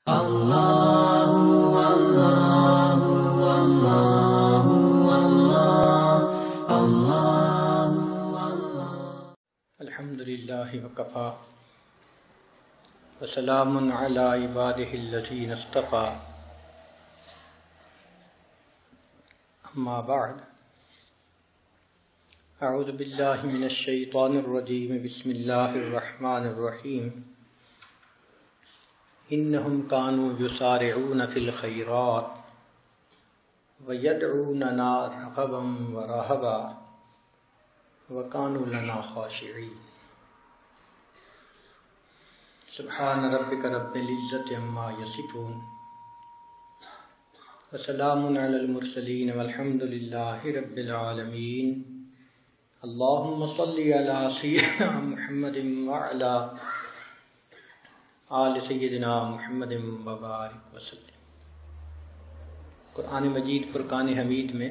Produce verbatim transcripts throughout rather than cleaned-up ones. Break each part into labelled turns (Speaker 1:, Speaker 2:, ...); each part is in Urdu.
Speaker 1: اللہ اللہ اللہ اللہ اللہ
Speaker 2: الحمد للہ وکفی وسلام علی عبادہ الذین اصطفی اما بعد اعوذ باللہ من الشیطان الرجیم بسم اللہ الرحمن الرحیم انہم کانوا یسارعون فی الخیرات ویدعوننا رغبا ورہبا وکانوا لنا خاشعین سبحان ربک رب العزت عما یصفون وسلام علی المرسلین والحمد للہ رب العالمین اللہم صلی علی سیدنا محمد وعلی آل سیدنا محمد وبارک وسلم۔ قرآن مجید فرقان حمید میں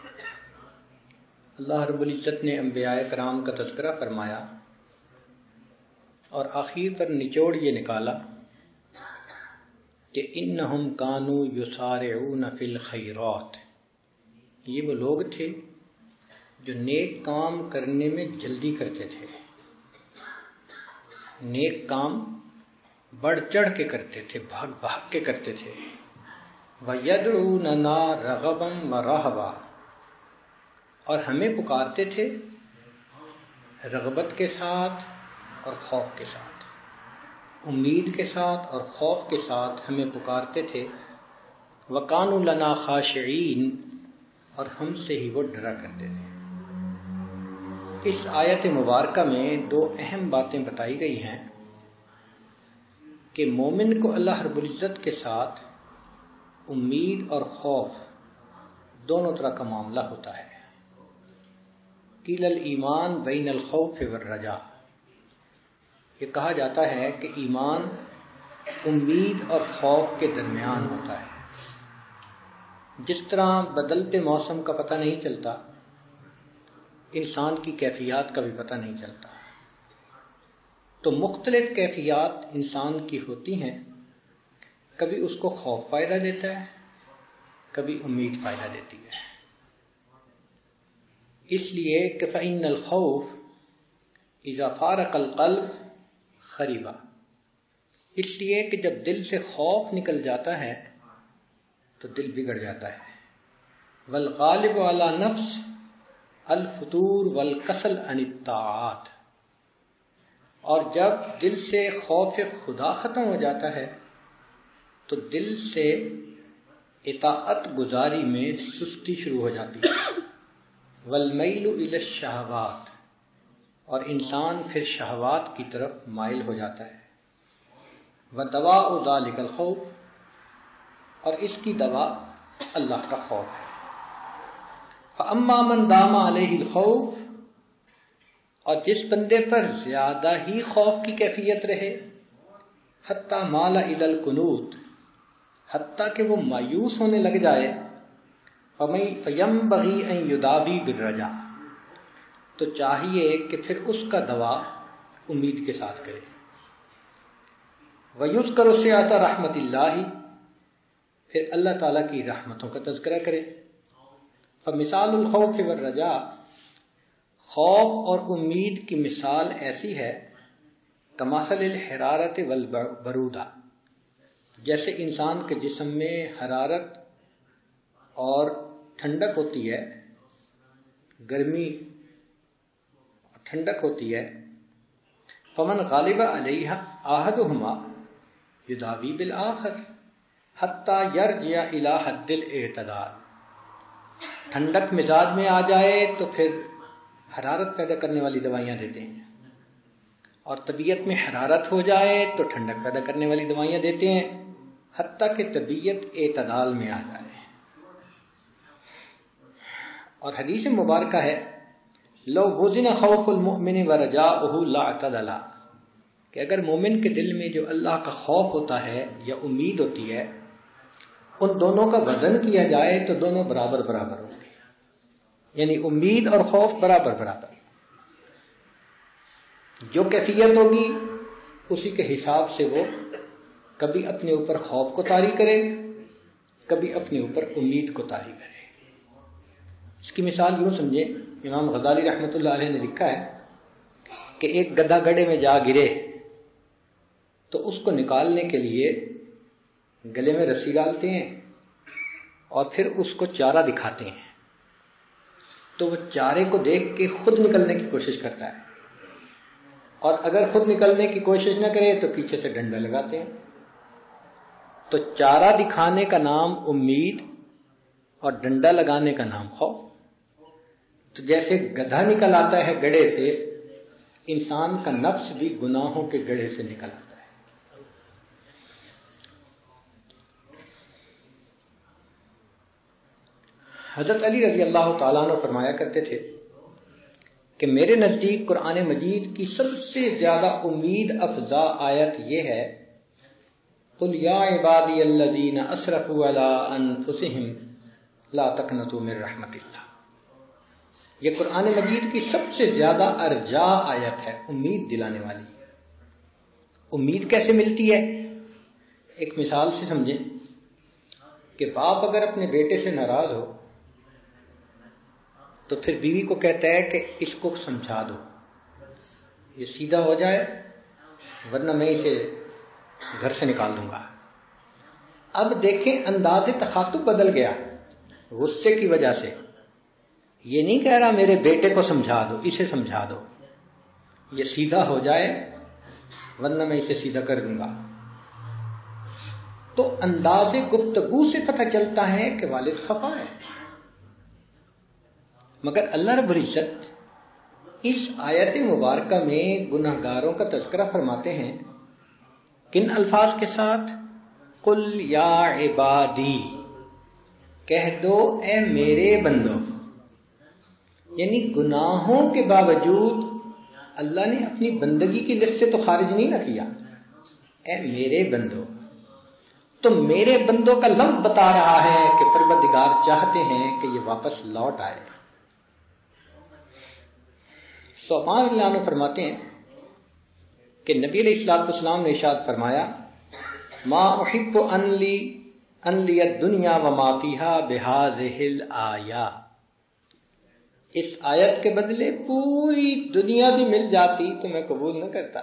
Speaker 2: اللہ رب العزت نے انبیاء کرام کا تذکرہ فرمایا اور آخر پر نچوڑ یہ نکالا کہ انہم کانوا یسارعون فی الخیرات، یہ وہ لوگ تھے جو نیک کام کرنے میں جلدی کرتے تھے، نیک کام بڑھ چڑھ کے کرتے تھے، بھاگ بھاگ کے کرتے تھے۔ وَيَدْعُونَنَا رَغَبًا وَرَهْبًا، اور ہمیں پکارتے تھے رغبت کے ساتھ اور خوف کے ساتھ، امید کے ساتھ اور خوف کے ساتھ ہمیں پکارتے تھے۔ وَكَانُوا لَنَا خَاشِعِينَ، اور ہم سے ہی وہ ڈرا کرتے تھے۔ اس آیت مبارکہ میں دو اہم باتیں بتائی گئی ہیں کہ مومن کو اللہ رب العزت کے ساتھ امید اور خوف دونوں طرح کا معاملہ ہوتا ہے۔ قیل الایمان بین الخوف والرجاء، یہ کہا جاتا ہے کہ ایمان امید اور خوف کے درمیان ہوتا ہے۔ جس طرح بدلتے موسم کا پتہ نہیں چلتا، انسان کی کیفیات کا بھی پتہ نہیں چلتا، تو مختلف کیفیات انسان کی ہوتی ہیں، کبھی اس کو خوف فائدہ دیتا ہے، کبھی امید فائدہ دیتی ہے۔ اس لیے کہ فإن الخوف اذا فارق القلب خربا، اس لیے کہ جب دل سے خوف نکل جاتا ہے تو دل بگڑ جاتا ہے۔ والغالب على نفس الفتور والکسل عن الطاعات، اور جب دل سے خوف خدا ختم ہو جاتا ہے تو دل سے اطاعت گزاری میں سستی شروع ہو جاتی ہے۔ والمیل الی الشہوات، اور انسان پھر شہوات کی طرف مائل ہو جاتا ہے۔ ودواء ذلک الخوف، اور اس کی دوا اللہ کا خوف ہے۔ فاما من دام علیہ الخوف، اور جس بندے پر زیادہ ہی خوف کی کیفیت رہے، حتی مال الی القنوط، حتیٰ کہ وہ مایوس ہونے لگ جائے، فینبغی ان یداوی بالرجاء، تو چاہیے کہ پھر اس کا دوا امید کے ساتھ کرے۔ ویذکر سعۃ رحمت اللہ، پھر اللہ تعالیٰ کی رحمتوں کا تذکرہ کرے۔ فمثال الخوف والرجاء، خوف اور امید کی مثال ایسی ہے کمثل الحرارت والبرودہ، جیسے انسان کے جسم میں حرارت اور ٹھنڈک ہوتی ہے، گرمی اور ٹھنڈک ہوتی ہے۔ فمن غالب علیہ احدہما یداوی بالآخر حتی یرجع الی حد الاعتدال، ٹھنڈک مزاج میں آ جائے تو پھر حرارت پیدا کرنے والی دوائیاں دیتے ہیں، اور طبیعت میں حرارت ہو جائے تو ٹھنڈک پیدا کرنے والی دوائیاں دیتے ہیں، حتیٰ کہ طبیعت اعتدال میں آ جائے۔ اور حدیث مبارکہ ہے لو وزن خوف المؤمن ورجاؤہ لاعتدل، کہ اگر مومن کے دل میں جو اللہ کا خوف ہوتا ہے یا امید ہوتی ہے، ان دونوں کا وزن کیا جائے تو دونوں برابر برابر ہوں گے، یعنی امید اور خوف برابر برابر، جو کیفیت ہوگی اسی کے حساب سے وہ کبھی اپنے اوپر خوف کو طاری کرے، کبھی اپنے اوپر امید کو طاری کرے۔ اس کی مثال یوں سمجھے، امام غزالی رحمۃ اللہ علیہ نے لکھا ہے کہ ایک گدھا گڑھے میں جا گرے تو اس کو نکالنے کے لیے گلے میں رسی ڈالتے ہیں اور پھر اس کو چارہ دکھاتے ہیں، تو وہ چارے کو دیکھ کے خود نکلنے کی کوشش کرتا ہے، اور اگر خود نکلنے کی کوشش نہ کرے تو پیچھے سے ڈنڈا لگاتے ہیں۔ تو چارہ دکھانے کا نام امید اور ڈنڈا لگانے کا نام خوف۔ تو جیسے گدھا نکل آتا ہے گڑھے سے، انسان کا نفس بھی گناہوں کے گڑھے سے نکل آتا ہے۔ حضرت علی رضی اللہ تعالیٰ عنہ فرمایا کرتے تھے کہ میرے نزدیک قرآن مجید کی سب سے زیادہ امید افزا آیت یہ ہے، قُلْ يَا عِبَادِيَ الَّذِينَ أَسْرَفُوا عَلَىٰ أَنفُسِهِمْ لَا تَقْنَطُوا مِن رَحْمَتِ اللَّهِ۔ یہ قرآن مجید کی سب سے زیادہ ارجا آیت ہے، امید دلانے والی۔ امید کیسے ملتی ہے؟ ایک مثال سے سمجھیں کہ باپ اگر اپنے بیٹے سے ناراض ہو تو پھر بیوی کو کہتا ہے کہ اس کو سمجھا دو، یہ سیدھا ہو جائے ورنہ میں اسے گھر سے نکال دوں گا۔ اب دیکھیں انداز تخاطب بدل گیا غصے کی وجہ سے، یہ نہیں کہہ رہا میرے بیٹے کو سمجھا دو، اسے سمجھا دو، یہ سیدھا ہو جائے ورنہ میں اسے سیدھا کر دوں گا۔ تو انداز گفتگو سے پتہ چلتا ہے کہ والد خفا ہے، مگر اللہ رب العزت اس آیت مبارکہ میں گناہ گاروں کا تذکرہ فرماتے ہیں کن الفاظ کے ساتھ؟ قل یا عبادی، کہہ دو اے میرے بندو۔ یعنی گناہوں کے باوجود اللہ نے اپنی بندگی کی لسٹ سے تو خارج نہیں نہ کیا، اے میرے بندو۔ تو میرے بندوں کا لفظ بتا رہا ہے کہ پروردگار چاہتے ہیں کہ یہ واپس لوٹ آئے۔ صوفان اللہ عنہ فرماتے ہیں کہ نبی علیہ الصلوۃ والسلام نے ارشاد فرمایا، ما احب ان لی ان لی الدنیا وما فیہا بہذہ الآیہ، اس آیت کے بدلے پوری دنیا بھی مل جاتی تو میں قبول نہ کرتا۔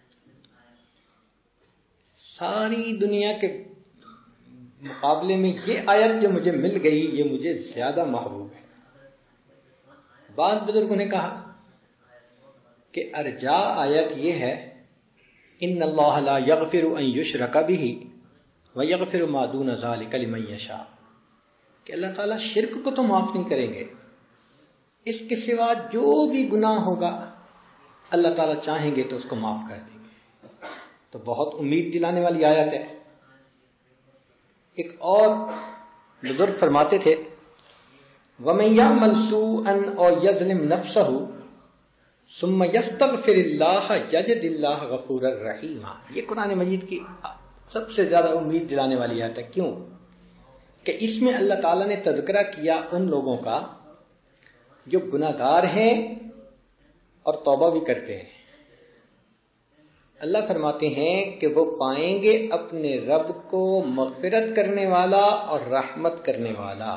Speaker 2: ساری دنیا کے مقابلے میں یہ آیت جو مجھے مل گئی یہ مجھے زیادہ محبوب ہے۔ بعض بزرگوں نے کہا کہ ارجا آیت یہ ہے، ان اللہ لا یغفر ان یشرک بہ ویغفر ما دون ذلک لمن یشاء، کہ اللہ تعالیٰ شرک کو تو معاف نہیں کریں گے، اس کے سوا جو بھی گناہ ہوگا اللہ تعالیٰ چاہیں گے تو اس کو معاف کر دیں گے۔ تو بہت امید دلانے والی آیت ہے۔ ایک اور بزرگ فرماتے تھے، وَمَن يَعْمَلْ سُوءًا أَوْ يَظْلِمْ نَفْسَهُ ثُمَّ يَسْتَغْفِرِ اللَّهَ يَجِدِ اللَّهَ غَفُورًا رَحِيمًا، یہ قرآن مجید کی سب سے زیادہ امید دلانے والی آیت ہے۔ کیوں؟ کہ اس میں اللہ تعالیٰ نے تذکرہ کیا ان لوگوں کا جو گناہ گار ہیں اور توبہ بھی کرتے ہیں۔ اللہ فرماتے ہیں کہ وہ پائیں گے اپنے رب کو مغفرت کرنے والا اور رحمت کرنے والا۔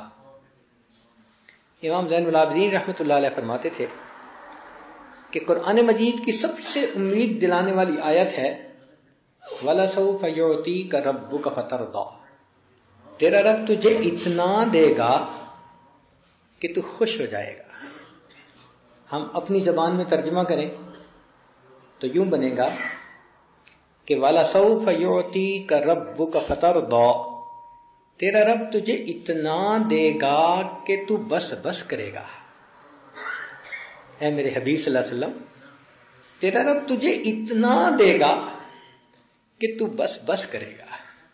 Speaker 2: امام زین العابدین رحمۃ اللہ علیہ فرماتے تھے کہ قرآن مجید کی سب سے امید دلانے والی آیت ہے، وَلَسَوْفَ يُعْطِيكَ رَبُّكَ فَتَرْضَىٰ، تیرا رب تجھے اتنا دے گا کہ تو خوش ہو جائے گا۔ ہم اپنی زبان میں ترجمہ کریں تو یوں بنے گا کہ وَلَسَوْفَ يُعْطِيكَ رَبُّكَ فَتَرْضَىٰ، تیرا رب تجھے اتنا دے گا کہ تو بس بس کرے گا۔ اے میرے حبیب صلی اللہ علیہ وسلم، تیرا رب تجھے اتنا دے گا کہ تو بس بس کرے گا۔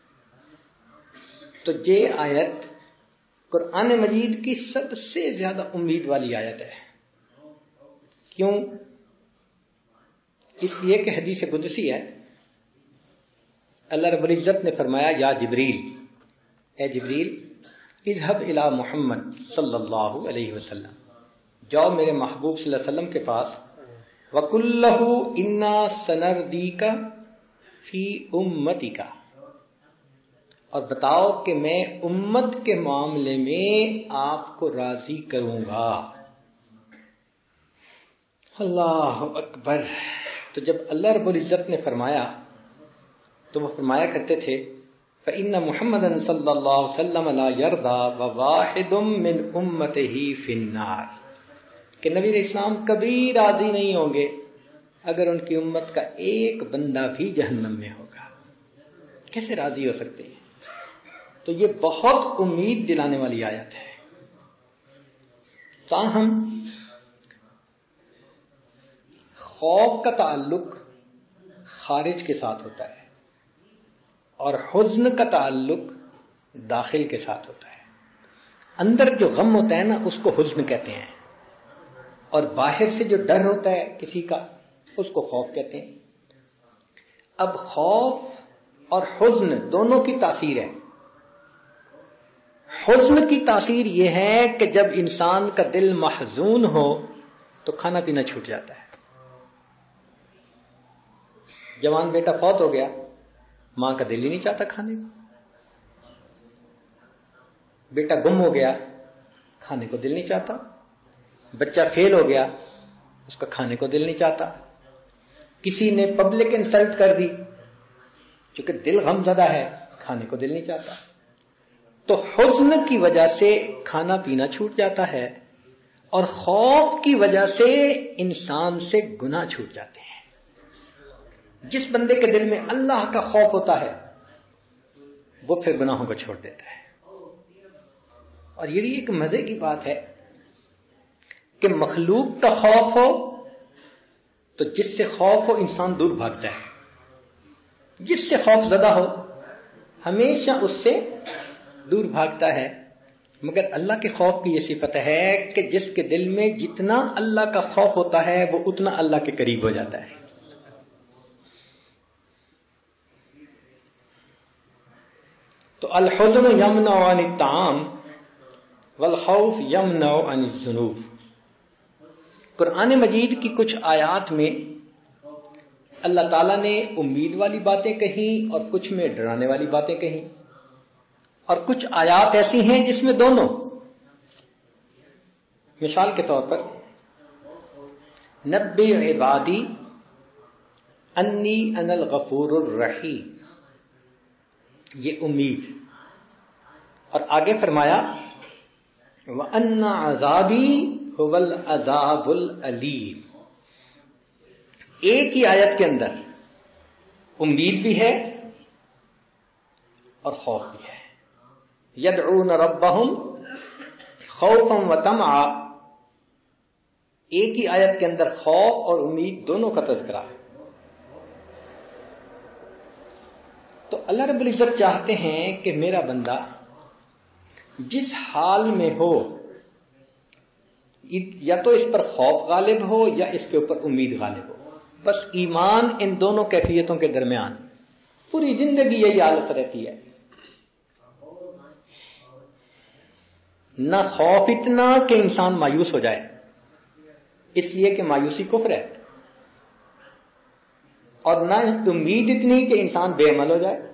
Speaker 2: تو یہ آیت قرآن مجید کی سب سے زیادہ امید والی آیت ہے۔ کیوں؟ اس لیے کہ حدیث قدسی ہے، اللہ رب العزت نے فرمایا، یا جبریل، اے جبریل، اذهب الى محمد صلی اللہ علیہ وسلم، جاؤ میرے محبوب صلی اللہ علیہ وسلم کے پاس، وَقُلْ لَهُ إِنَّا سَنَرْدِيكَ فِي أُمَّتِكَ، اور بتاؤ کہ میں امت کے معاملے میں آپ کو راضی کروں گا۔ اللہ اکبر۔ تو جب اللہ رب العزت نے فرمایا تو وہ فرمایا کرتے تھے فَإِنَّ مُحَمَّدًا صلی اللہ علیہ وسلم لا يرضى وواحد من امته فی النار، کہ نبی علیہ السلام کبھی راضی نہیں ہوں گے اگر ان کی امت کا ایک بندہ بھی جہنم میں ہوگا۔ کیسے راضی ہو سکتے ہیں؟ تو یہ بہت امید دلانے والی آیت ہے۔ تاہم خوف کا تعلق خارج کے ساتھ ہوتا ہے اور حزن کا تعلق داخل کے ساتھ ہوتا ہے۔ اندر جو غم ہوتا ہے نا اس کو حزن کہتے ہیں، اور باہر سے جو ڈر ہوتا ہے کسی کا اس کو خوف کہتے ہیں۔ اب خوف اور حزن دونوں کی تاثیر ہے۔ حزن کی تاثیر یہ ہے کہ جب انسان کا دل محزون ہو تو کھانا پینا چھوٹ جاتا ہے۔ جوان بیٹا فوت ہو گیا، ماں کا دل ہی نہیں چاہتا کھانے کو۔ بیٹا گم ہو گیا، کھانے کو دل نہیں چاہتا۔ بچہ فیل ہو گیا، اس کا کھانے کو دل نہیں چاہتا۔ کسی نے پبلک انسلٹ کر دی، چونکہ دل غم زدہ ہے، کھانے کو دل نہیں چاہتا۔ تو حزن کی وجہ سے کھانا پینا چھوٹ جاتا ہے، اور خوف کی وجہ سے انسان سے گناہ چھوٹ جاتے ہیں۔ جس بندے کے دل میں اللہ کا خوف ہوتا ہے وہ پھر گناہوں کو چھوڑ دیتا ہے۔ اور یہ بھی ایک مزے کی بات ہے کہ مخلوق کا خوف ہو تو جس سے خوف ہو انسان دور بھاگتا ہے، جس سے خوف زدہ ہو ہمیشہ اس سے دور بھاگتا ہے۔ مگر اللہ کے خوف کی یہ صفت ہے کہ جس کے دل میں جتنا اللہ کا خوف ہوتا ہے وہ اتنا اللہ کے قریب ہو جاتا ہے۔ تو الحزن یمنع عن الطعام والخوف یمنع عن الذنوب۔ قرآن مجید کی کچھ آیات میں اللہ تعالیٰ نے امید والی باتیں کہیں اور کچھ میں ڈرانے والی باتیں کہیں، اور کچھ آیات ایسی ہیں جس میں دونوں۔ مثال کے طور پر نبی عبادی انی انا الغفور الرحیم، یہ امید، اور آگے فرمایا وَأَنَّ عَذَابِي هُوَ الْعَذَابُ الْأَلِيمُ۔ ایک ہی آیت کے اندر امید بھی ہے اور خوف بھی ہے۔ يَدْعُونَ رَبَّهُمْ خَوْفًا وَطَمَعًا، ایک ہی آیت کے اندر خوف اور امید دونوں کا تذکرہ ہے۔ تو اللہ رب العزت چاہتے ہیں کہ میرا بندہ جس حال میں ہو، یا تو اس پر خوف غالب ہو یا اس کے اوپر امید غالب ہو، بس ایمان ان دونوں کیفیتوں کے درمیان پوری زندگی یہی حالت رہتی ہے۔ نہ خوف اتنا کہ انسان مایوس ہو جائے، اس لیے کہ مایوسی کفر ہے، اور نہ امید اتنی کہ انسان بے عمل ہو جائے۔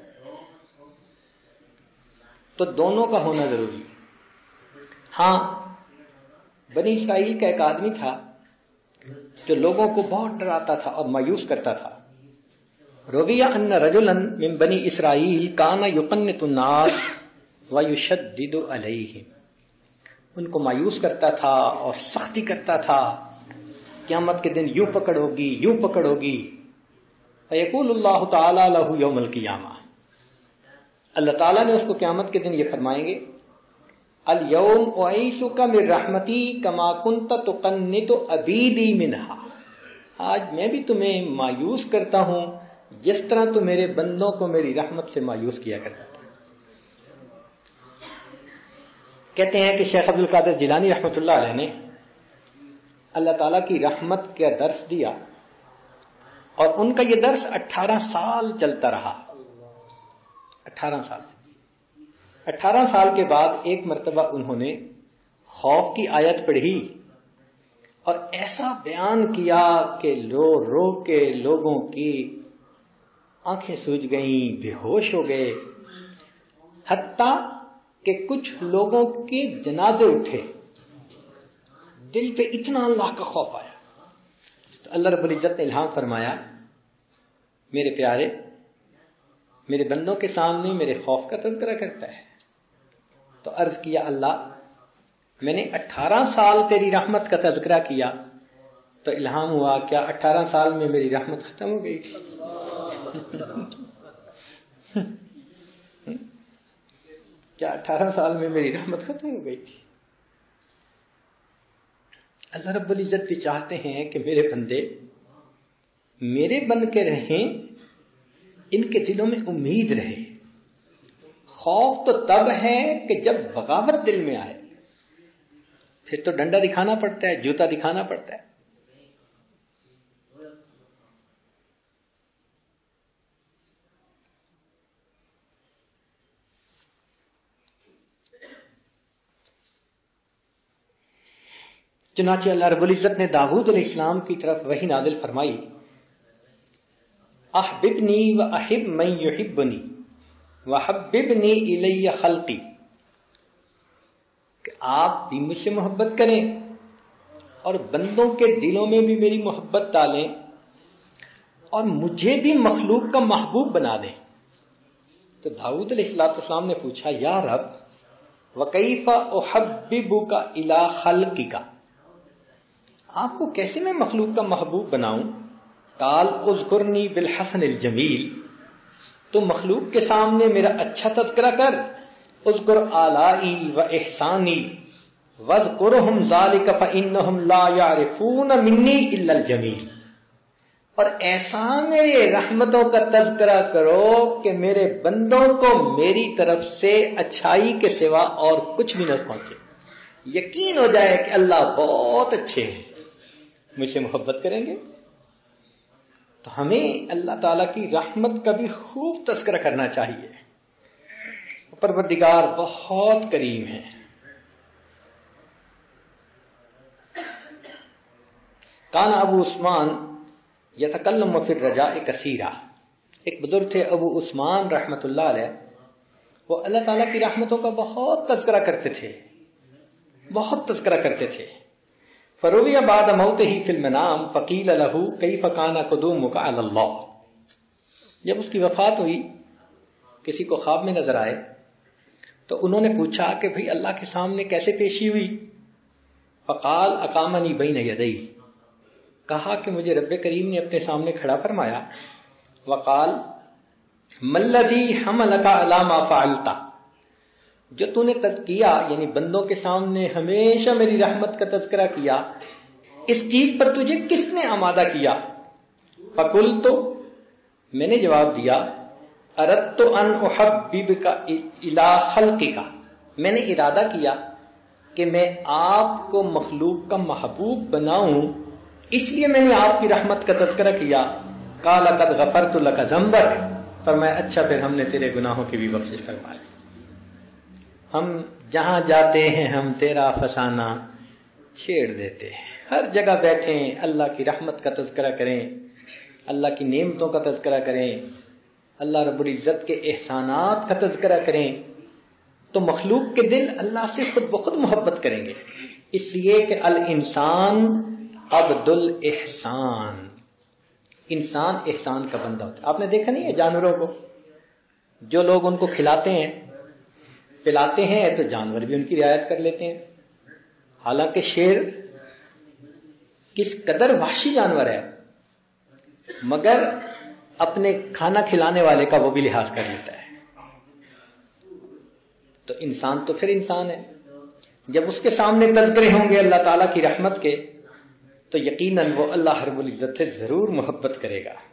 Speaker 2: تو دونوں کا ہونا ضروری ہے۔ ہاں، بنی اسرائیل کا ایک آدمی تھا جو لوگوں کو بہت ڈراتا تھا اور مایوس کرتا تھا۔ رویہ ان رجلا من بنی اسرائیل کان یقنط الناس ویشدد علیہم، ان کو مایوس کرتا تھا اور سختی کرتا تھا، قیامت کے دن یوں پکڑ ہوگی یوں پکڑ ہوگی۔ فیقول اللہ تعالی لہ یوم القیامہ، اللہ تعالیٰ نے اس کو قیامت کے دن یہ فرمائیں گے الیوم اعیسک من رحمتی کما کنت تقنط عبیدی منہا، آج میں بھی تمہیں مایوس کرتا ہوں جس طرح تو میرے بندوں کو میری رحمت سے مایوس کیا کرتا تھا۔ کہتے ہیں کہ شیخ عبد القادر جیلانی رحمۃ اللہ علیہ نے اللہ تعالیٰ کی رحمت کا درس دیا، اور ان کا یہ درس اٹھارہ سال چلتا رہا۔ اٹھارہ سال اٹھارہ سال کے بعد ایک مرتبہ انہوں نے خوف کی آیت پڑھی اور ایسا بیان کیا کہ رو رو کے لوگوں کی آنکھیں سوج گئیں، بے ہوش ہو گئے۔ حتیٰ کہ کچھ لوگوں کے جنازے اٹھے، دل پہ اتنا اللہ کا خوف آیا تو اللہ رب العزت نے الہام فرمایا میرے پیارے میرے بندوں کے سامنے میرے خوف کا تذکرہ کرتا ہے. تو عرض کیا اللہ میں نے اٹھارہ سال تیری رحمت کا تذکرہ کیا تو الہام ہوا کیا اٹھارہ سال میں میری رحمت ختم ہو گئی تھی؟ کیا اٹھارہ سال میں میری رحمت ختم ہو گئی تھی؟ اللہ رب العزت بھی چاہتے ہیں کہ میرے بندے میرے بن کے رہیں، ان کے دلوں میں امید رہے. خوف تو تب ہے کہ جب بغاوت دل میں آئے، پھر تو ڈنڈا دکھانا پڑتا ہے، جوتا دکھانا پڑتا ہے. چنانچہ اللہ رب العزت نے داؤد علیہ السلام کی طرف وحی نازل فرمائی احببنی و احب من یحبنی وحببنی الی خلقی، کہ آپ بھی مجھ سے محبت کریں اور بندوں کے دلوں میں بھی میری محبت ڈالیں اور مجھے بھی مخلوق کا محبوب بنا دیں. تو داؤد علیہ السلام نے پوچھا یا رب وکیف احببک الی خلقک، آپ کو کیسے میں مخلوق کا محبوب بناؤں؟ قال اذکرنی بالحسن الجمیل، تو مخلوق کے سامنے میرا اچھا تذکرہ کر. اذکر آلائی و احسانی واذکرہم ذالک فانہم لا یعرفون منی الا الجمیل، اور ایسا میرے رحمتوں کا تذکرہ کرو کہ میرے بندوں کو میری طرف سے اچھائی کے سوا اور کچھ بھی نہ پہنچے، یقین ہو جائے کہ اللہ بہت اچھے ہیں، مجھ سے محبت کریں گے. تو ہمیں اللہ تعالیٰ کی رحمت کا بھی خوب تذکرہ کرنا چاہیے. پروردگار بہت کریم ہے. کان ابو عثمان یتکلم فی الرجاء کثیرا، ایک بزرگ تھے ابو عثمان رحمت اللہ علیہ، وہ اللہ تعالیٰ کی رحمتوں کا بہت تذکرہ کرتے تھے، بہت تذکرہ کرتے تھے. فروی بعد موتہ فی المنام فقیل لہ کیف کان قدومک علی اللہ، جب اس کی وفات ہوئی کسی کو خواب میں نظر آئے تو انہوں نے پوچھا کہ بھئی اللہ کے سامنے کیسے پیشی ہوئی؟ فقال اقامنی بین یدی، کہا کہ مجھے رب کریم نے اپنے سامنے کھڑا فرمایا. وقال ملذی حملک علی ما فعلت، جو تو نے کیا یعنی بندوں کے سامنے ہمیشہ میری رحمت کا تذکرہ کیا، اس چیز پر تجھے کس نے آمادہ کیا؟ فقلت، میں نے جواب دیا اردت ان احببک الی خلقک، میں نے ارادہ کیا کہ میں آپ کو مخلوق کا محبوب بناؤں، اس لیے میں نے آپ کی رحمت کا تذکرہ کیا. قال قد غفرت لک ذنبک، فرمایا اچھا پھر ہم نے تیرے گناہوں کی بھی بخشش فرما لی. ہم جہاں جاتے ہیں ہم تیرا فسانہ چھیڑ دیتے ہیں، ہر جگہ بیٹھیں اللہ کی رحمت کا تذکرہ کریں، اللہ کی نعمتوں کا تذکرہ کریں، اللہ رب العزت کے احسانات کا تذکرہ کریں، تو مخلوق کے دل اللہ سے خود بخود محبت کریں گے. اس لیے کہ الانسان عبد الاحسان، انسان احسان کا بندہ ہوتا ہے. آپ نے دیکھا نہیں ہے جانوروں کو، جو لوگ ان کو کھلاتے ہیں پلاتے ہیں تو جانور بھی ان کی رعایت کر لیتے ہیں. حالانکہ شیر کس قدر وحشی جانور ہے، مگر اپنے کھانا کھلانے والے کا وہ بھی لحاظ کر لیتا ہے. تو انسان تو پھر انسان ہے. جب اس کے سامنے تذکرے ہوں گے اللہ تعالیٰ کی رحمت کے تو یقیناً وہ اللہ رب العزت سے ضرور محبت کرے گا.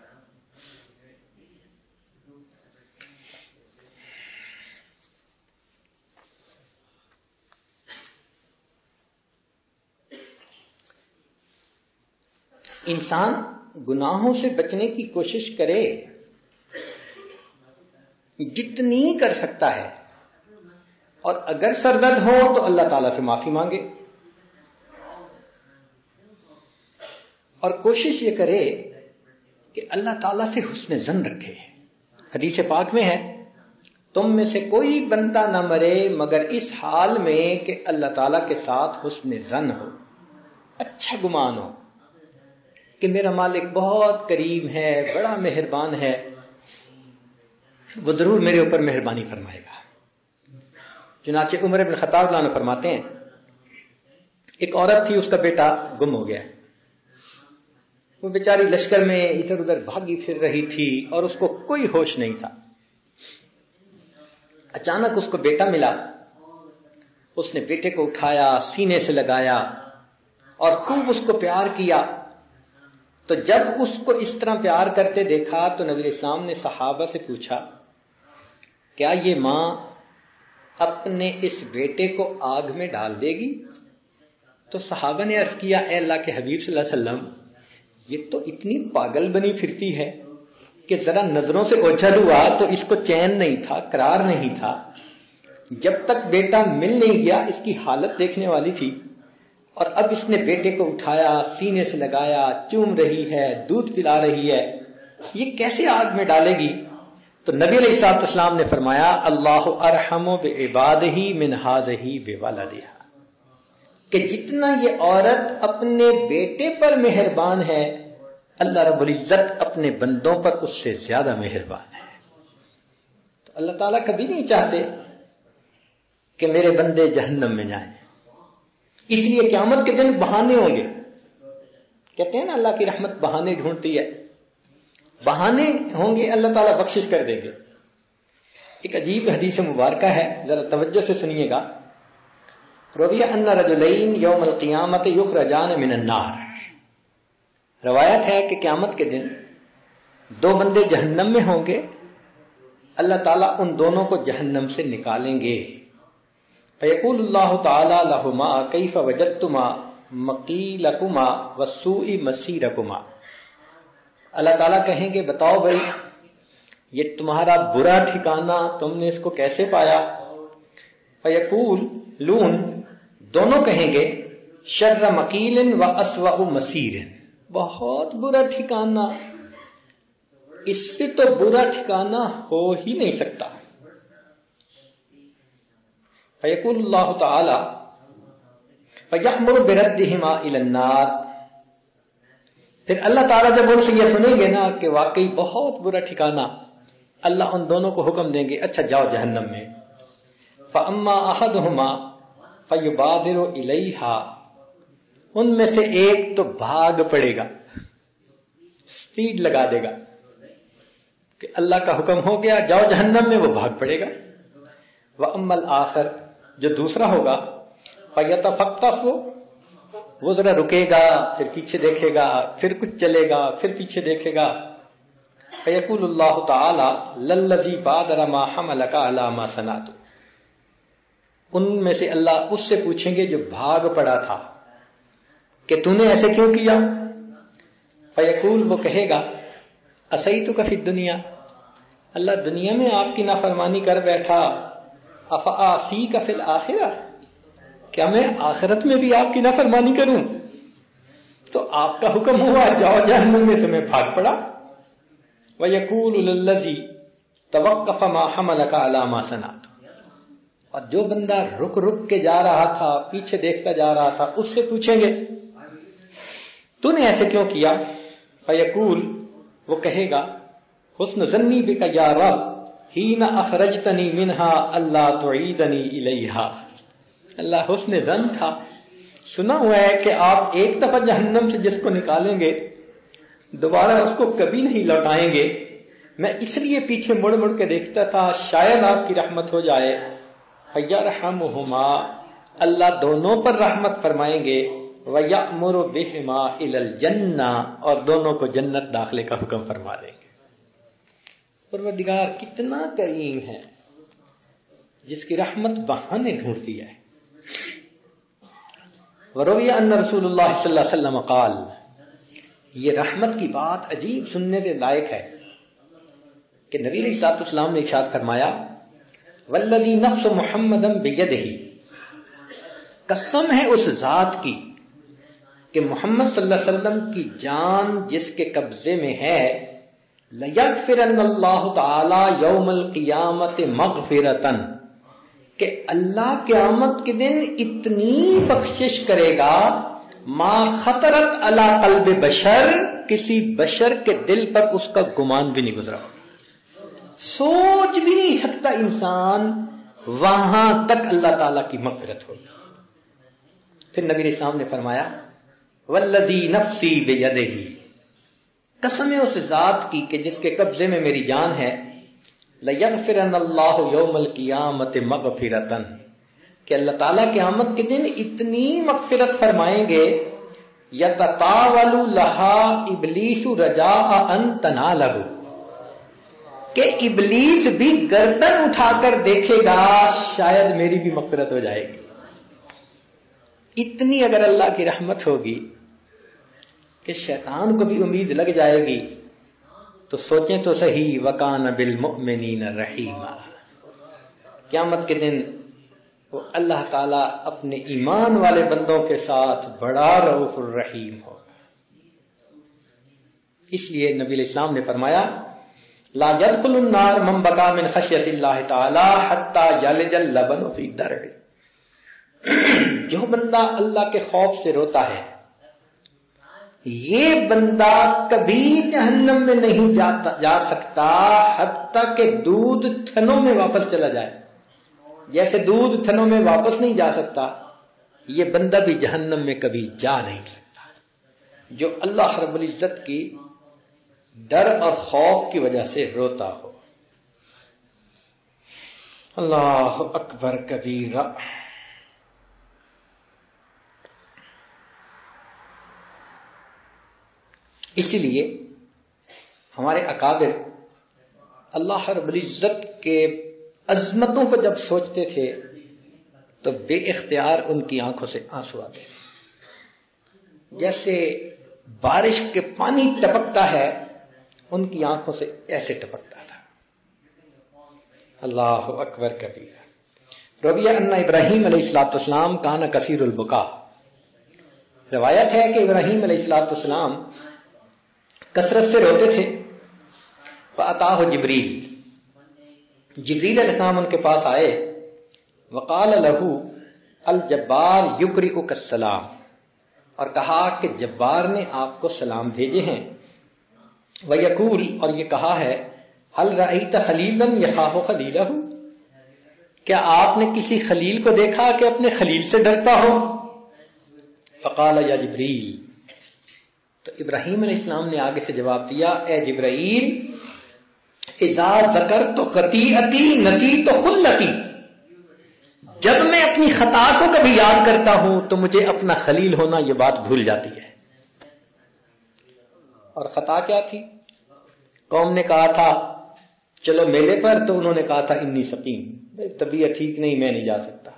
Speaker 2: انسان گناہوں سے بچنے کی کوشش کرے جتنی کر سکتا ہے، اور اگر سرزد ہو تو اللہ تعالیٰ سے معافی مانگے، اور کوشش یہ کرے کہ اللہ تعالیٰ سے حسن ظن رکھے. حدیث پاک میں ہے تم میں سے کوئی بندہ نہ مرے مگر اس حال میں کہ اللہ تعالیٰ کے ساتھ حسن ظن ہو، اچھا گمان ہو کہ میرا مالک بہت کریم ہے، بڑا مہربان ہے، وہ ضرور میرے اوپر مہربانی فرمائے گا۔ چنانچہ عمر بن خطاب رضی اللہ عنہ فرماتے ہیں ایک عورت تھی، اس کا بیٹا گم ہو گیا، وہ بیچاری لشکر میں ادھر ادھر بھاگی پھر رہی تھی اور اس کو کوئی ہوش نہیں تھا۔ اچانک اس کو بیٹا ملا، اس نے بیٹے کو اٹھایا، سینے سے لگایا اور خوب اس کو پیار کیا۔ تو جب اس کو اس طرح پیار کرتے دیکھا تو نبی علیہ السلام نے صحابہ سے پوچھا کیا یہ ماں اپنے اس بیٹے کو آگ میں ڈال دے گی؟ تو صحابہ نے عرض کیا اے اللہ کے حبیب صلی اللہ علیہ وسلم، یہ تو اتنی پاگل بنی پھرتی ہے کہ ذرا نظروں سے اوجھل ہوا تو اس کو چین نہیں تھا، قرار نہیں تھا، جب تک بیٹا مل نہیں گیا اس کی حالت دیکھنے والی تھی، اور اب اس نے بیٹے کو اٹھایا، سینے سے لگایا، چوم رہی ہے، دودھ پلا رہی ہے، یہ کیسے آگ میں ڈالے گی؟ تو نبی علیہ الصلوۃ والسلام نے فرمایا اللہ ارحم بعبادہ من ھذہ بولدھا، کہ جتنا یہ عورت اپنے بیٹے پر مہربان ہے، اللہ رب العزت اپنے بندوں پر اس سے زیادہ مہربان ہے۔ تو اللہ تعالیٰ کبھی نہیں چاہتے کہ میرے بندے جہنم میں جائیں، اس لیے قیامت کے دن بہانے ہوں گے۔ کہتے ہیں نا اللہ کی رحمت بہانے ڈھونڈتی ہے، بہانے ہوں گے، اللہ تعالیٰ بخشش کر دیں گے۔ ایک عجیب حدیث مبارکہ ہے، ذرا توجہ سے سنیے گا۔ روی ان رجلین یوم القیامت یخرجان من النار، روایت ہے کہ قیامت کے دن دو بندے جہنم میں ہوں گے، اللہ تعالیٰ ان دونوں کو جہنم سے نکالیں گے۔ فیقول اللہ تعالیٰ لہما کیف وجدتما مقیلکما وسوء مسیرکما، اللہ تعالیٰ کہیں گے بتاؤ بھائی یہ تمہارا برا ٹھکانہ تم نے اس کو کیسے پایا؟ فیقول لون، دونوں کہیں گے شر مقیل و اسوأ مسیر، بہت برا ٹھکانہ، اس سے تو برا ٹھکانہ ہو ہی نہیں سکتا۔ فیقول اللہ تعالی فیأمر بردہما الی النار، پھر اللہ تعالیٰ جب ان سے یہ سنیں گے نا کہ واقعی بہت برا ٹھکانہ، اللہ ان دونوں کو حکم دیں گے اچھا جاؤ جہنم میں۔ فاما احدہما فیبادر الیہا، ان میں سے ایک تو بھاگ پڑے گا، سپیڈ لگا دے گا کہ اللہ کا حکم ہو گیا جاؤ جہنم میں، وہ بھاگ پڑے گا۔ وَأَمَّا الْآخَرُ، جو دوسرا ہوگا، فَيَتَفَقَّفُ، وہ ذرا رکے گا، پھر پیچھے دیکھے گا، پھر کچھ چلے گا، پھر پیچھے دیکھے گا۔ فَيَقُولُ اللَّهُ تَعَالَى لَلَّذِي بَادَرَ مَا حَمَلَكَ عَلَى مَا صَنَعْتُ، ان میں سے اللہ اس سے پوچھیں گے جو بھاگ پڑا تھا کہ تو نے ایسے کیوں کیا؟ فیقول، وہ کہے گا اسیتک فی الدنیا، اللہ دنیا میں آپ کی نافرمانی کر بیٹھا، افاعصیک فی الآخرہ، کیا میں آخرت میں بھی آپ کی نافرمانی کروں؟ تو آپ کا حکم ہوا جاؤ جہنم میں، تمہیں بھاگ پڑا۔ ویقول للذی توقف ما حملک علی ما صنعت، اور جو بندہ رک رک کے جا رہا تھا، پیچھے دیکھتا جا رہا تھا، اس سے پوچھیں گے تو نے ایسے کیوں کیا؟ فیقول، وہ کہے گا حسن ظنی بک یا رب حین اخرجتنی منہا اللہ تعیدنی الیہا، اللہ حسن ظن تھا، سنا ہوا ہے کہ آپ ایک دفعہ جہنم سے جس کو نکالیں گے دوبارہ اس کو کبھی نہیں لوٹائیں گے، میں اس لیے پیچھے مڑ مڑ کے دیکھتا تھا شاید آپ کی رحمت ہو جائے۔ فیرحمہما، اللہ دونوں پر رحمت فرمائیں گے، وَيَأْمُرُ بِهِمَا إِلَى الْجَنَّةِ، اور دونوں کو جنت داخلے کا حکم فرما دیں گے۔ پروردگار کتنا کریم ہے، جس کی رحمت بہانے ڈھونڈتی ہے۔ وروی ان رسول اللہ صلی اللہ علیہ وسلم قال، یہ رحمت کی بات عجیب سننے سے لائق ہے کہ نبی علیہ الصلوۃ والسلام نے ارشاد فرمایا والذی نفس محمد بیدہ، قسم ہے اس ذات کی کہ محمد صلی اللہ علیہ وسلم کی جان جس کے قبضے میں ہے، لَيَغْفِرَنَّ اللَّهُ تَعَالَى يَوْمَ الْقِيَامَةِ مَغْفِرَةً کہ اللہ قیامت کے دن اتنی بخشش کرے گا ما خطرت علی قلب بشر کسی بشر کے دل پر اس کا گمان بھی نہیں گزرا، سوچ بھی نہیں سکتا انسان وہاں تک اللہ تعالیٰ کی مغفرت ہوگی۔ پھر نبی علیہ السلام نے فرمایا والذی نفسی بیدہ، قسم ہے اس ذات کی کہ جس کے قبضے میں میری جان ہے، لَيَغْفِرَنَّ اللَّهُ يَوْمَ الْقِيَامَةِ مَغْفِرَةً کہ اللہ تعالیٰ قیامت کے دن اتنی مغفرت فرمائیں گے يَتَطَاوَلُ لَهَا إِبْلِيسُ رَجَاءَ أَن تَنَالَهُ کہ ابلیس بھی گردن اٹھا کر دیکھے گا شاید میری بھی مغفرت ہو جائے گی۔ اتنی اگر اللہ کی رحمت ہوگی کہ شیطان کو بھی امید لگ جائے گی تو سوچیں تو صحیح وَكَانَ بِالْمُؤْمِنِينَ رَحِيمًا، قیامت کے دن وہ اللہ تعالیٰ اپنے ایمان والے بندوں کے ساتھ بڑا رؤوف الرحیم ہوگا۔ اس لیے نبی علیہ السلام نے فرمایا لا يدخل النار من بكى من خشیت اللہ تعالی حتى یلج اللبن فی الدرع، جو بندہ اللہ کے خوف سے روتا ہے یہ بندہ کبھی جہنم میں نہیں جاتا جا سکتا حتیٰ کہ دودھ تھنوں میں واپس چلا جائے، جیسے دودھ تھنوں میں واپس نہیں جا سکتا یہ بندہ بھی جہنم میں کبھی جا نہیں سکتا، جو اللہ رب العزت کی ڈر اور خوف کی وجہ سے روتا ہو۔ اللہ اکبر کبیرہ۔ اسی لیے ہمارے اکابر اللہ رب العزت کے عظمتوں کو جب سوچتے تھے تو بے اختیار ان کی آنکھوں سے آنسو آتے تھے، جیسے بارش کے پانی ٹپکتا ہے ان کی آنکھوں سے ایسے ٹپکتا تھا۔ اللہ اکبر کبیر۔ رویہ ان ابراہیم علیہ الصلوۃ والسلام کان کثیر البکا، روایت ہے کہ ابراہیم علیہ الصلوۃ والسلام کثرت سے روتے تھے۔ فأتاہ جبریل، جبریل علیہ السلام ان کے پاس آئے، وقال لہ الجبار یقرئک السلام، اور کہا کہ جبار نے آپ کو سلام بھیجے ہیں، ویقول، اور یہ کہا ہے، هل رأیت خلیلا یخاف خلیلہ، کیا آپ نے کسی خلیل کو دیکھا کہ اپنے خلیل سے ڈرتا ہو؟ فقال یا جبریل، تو ابراہیم علیہ السلام نے آگے سے جواب دیا، اے جبرائیل، اذا ذکرت خطیئتی نسیت خلتی، جب میں اپنی خطا کو کبھی یاد کرتا ہوں تو مجھے اپنا خلیل ہونا یہ بات بھول جاتی ہے۔ اور خطا کیا تھی؟ قوم نے کہا تھا چلو میلے پر، تو انہوں نے کہا تھا انی سقیم، طبیعت ٹھیک نہیں، میں نہیں جا سکتا،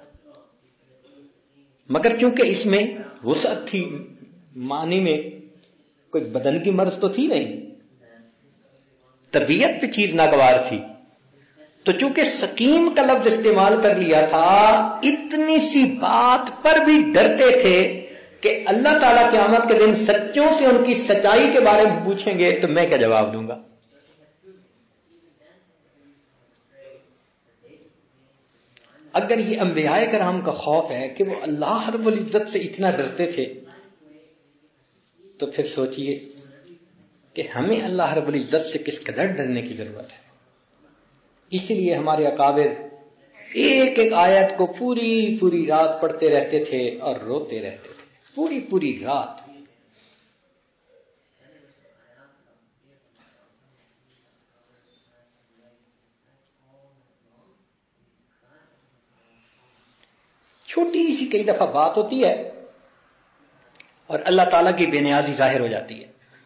Speaker 2: مگر چونکہ اس میں وسعت تھی، معنی میں کوئی بدن کی مرض تو تھی نہیں، طبیعت پہ چیز ناگوار تھی، تو چونکہ سقیم کا لفظ استعمال کر لیا تھا، اتنی سی بات پر بھی ڈرتے تھے کہ اللہ تعالیٰ قیامت کے دن سچوں سے ان کی سچائی کے بارے میں پوچھیں گے تو میں کیا جواب دوں گا۔ اگر یہ انبیاء کرام کا خوف ہے کہ وہ اللہ رب العزت سے اتنا ڈرتے تھے، تو پھر سوچئے کہ ہمیں اللہ رب العزت سے کس قدر ڈرنے کی ضرورت ہے۔ اسی لیے ہمارے اکابر ایک ایک آیت کو پوری پوری رات پڑھتے رہتے تھے اور روتے رہتے تھے، پوری پوری رات۔ چھوٹی سی کئی دفعہ بات ہوتی ہے اور اللہ تعالیٰ کی بے نیازی ظاہر ہو جاتی ہے۔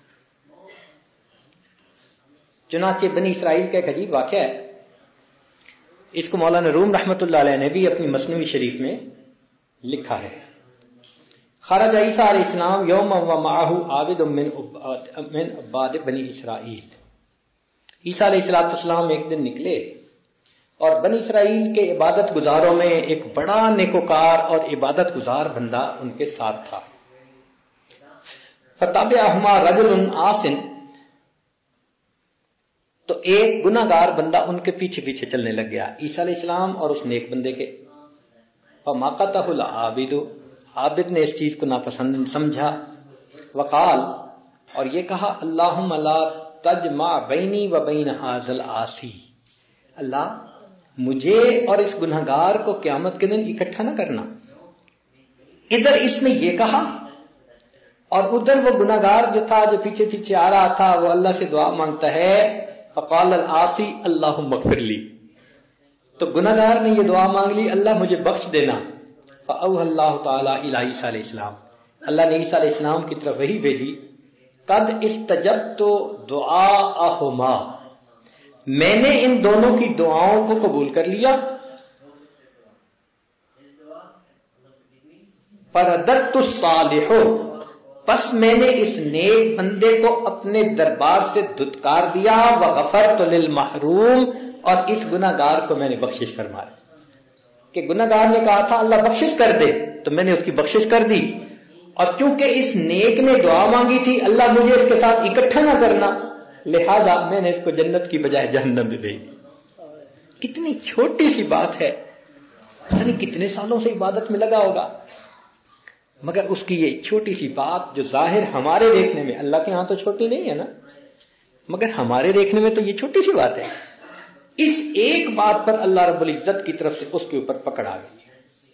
Speaker 2: چنانچہ بنی اسرائیل کا ایک عجیب واقعہ ہے، اس کو مولانا روم رحمۃ اللہ علیہ نے بھی اپنی مثنوی شریف میں لکھا ہے۔ خرج عیسیٰ علیہ السلام یوم و معہ عابد من عباد بنی اسرائیل، عیسیٰ علیہ السلام ایک دن نکلے اور بنی اسرائیل کے عبادت گزاروں میں ایک بڑا نیکوکار اور عبادت گزار بندہ ان کے ساتھ تھا۔ فتابعہما رجل عاصٍ، تو ایک گناہ گار بندہ ان کے پیچھے پیچھے چلنے لگ گیا، عیسیٰ علیہ السلام اور اس نیک بندے کے. فَمَقَتَهُ الْعَابِدُ، عابد نے اس چیز کو ناپسند سمجھا. وقال، اور یہ کہا، اللہم لا تجمع بینی و بین ھذا العاصی، اللہ مجھے اور اس گناہ گار کو قیامت کے دن اکٹھا نہ کرنا. ادھر اس نے یہ کہا اور ادھر وہ گناہ گار جو تھا، جو پیچھے پیچھے آ رہا تھا، وہ اللہ سے دعا مانگتا ہے. فقال العاصی اللہم اغفر لی، تو گناہ گار نے یہ دعا مانگ لی، اللہ مجھے بخش دینا. فاوحى اللہ تعالی الی عیسیٰ علیہ السلام، اللہ نے عیسیٰ علیہ السلام کی طرف وحی بھیجی. قد استجبت دعاءہما، میں نے ان دونوں کی دعاؤں کو قبول کر لیا. فرددت الصالح، پس میں نے اس نیک بندے کو اپنے دربار سے دھتکار دیا. وغفرت للمحروم، اور اس گناہ گار کو میں نے بخشش فرمایا. کہ گناہ گار نے کہا تھا اللہ بخشش کر دے، تو میں نے اس کی بخشش کر دی. اور کیونکہ اس نیک نے دعا مانگی تھی اللہ مجھے اس کے ساتھ اکٹھا نہ کرنا، لہذا میں نے اس کو جنت کی بجائے جہنم میں بھیج دی. کتنی چھوٹی سی بات ہے، پتہ نہیں کتنے سالوں سے عبادت میں لگا ہوگا، مگر اس کی یہ چھوٹی سی بات جو ظاہر ہمارے دیکھنے میں، اللہ کے ہاں تو چھوٹی نہیں ہے نا، مگر ہمارے دیکھنے میں تو یہ چھوٹی سی بات ہے، اس ایک بات پر اللہ رب العزت کی طرف سے اس کے اوپر پکڑ آ گئی.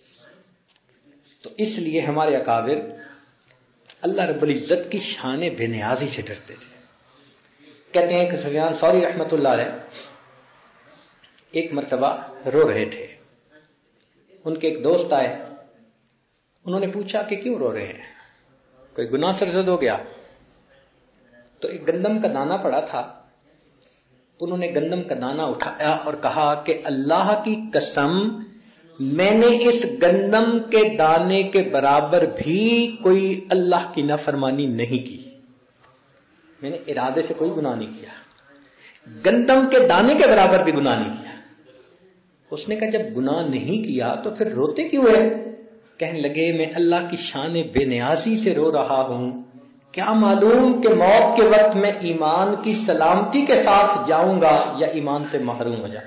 Speaker 2: تو اس لیے ہمارے اکابر اللہ رب العزت کی شان بے نیازی سے ڈرتے تھے. کہتے ہیں کہ سفیان ثوری رحمۃ اللہ علیہ ایک مرتبہ رو رہے تھے. ان کے ایک دوست آئے، انہوں نے پوچھا کہ کیوں رو رہے ہیں، کوئی گناہ سرزد ہو گیا؟ تو ایک گندم کا دانہ پڑا تھا، انہوں نے گندم کا دانہ اٹھایا اور کہا کہ اللہ کی قسم میں نے اس گندم کے دانے کے برابر بھی کوئی اللہ کی نافرمانی نہیں کی، میں نے ارادے سے کوئی گناہ نہیں کیا، گندم کے دانے کے برابر بھی گناہ نہیں کیا. اس نے کہا جب گناہ نہیں کیا تو پھر روتے کیوں ہے؟ کہنے لگے میں اللہ کی شان بے نیازی سے رو رہا ہوں، کیا معلوم کہ موت کے وقت میں ایمان کی سلامتی کے ساتھ جاؤں گا یا ایمان سے محروم ہو جاؤں.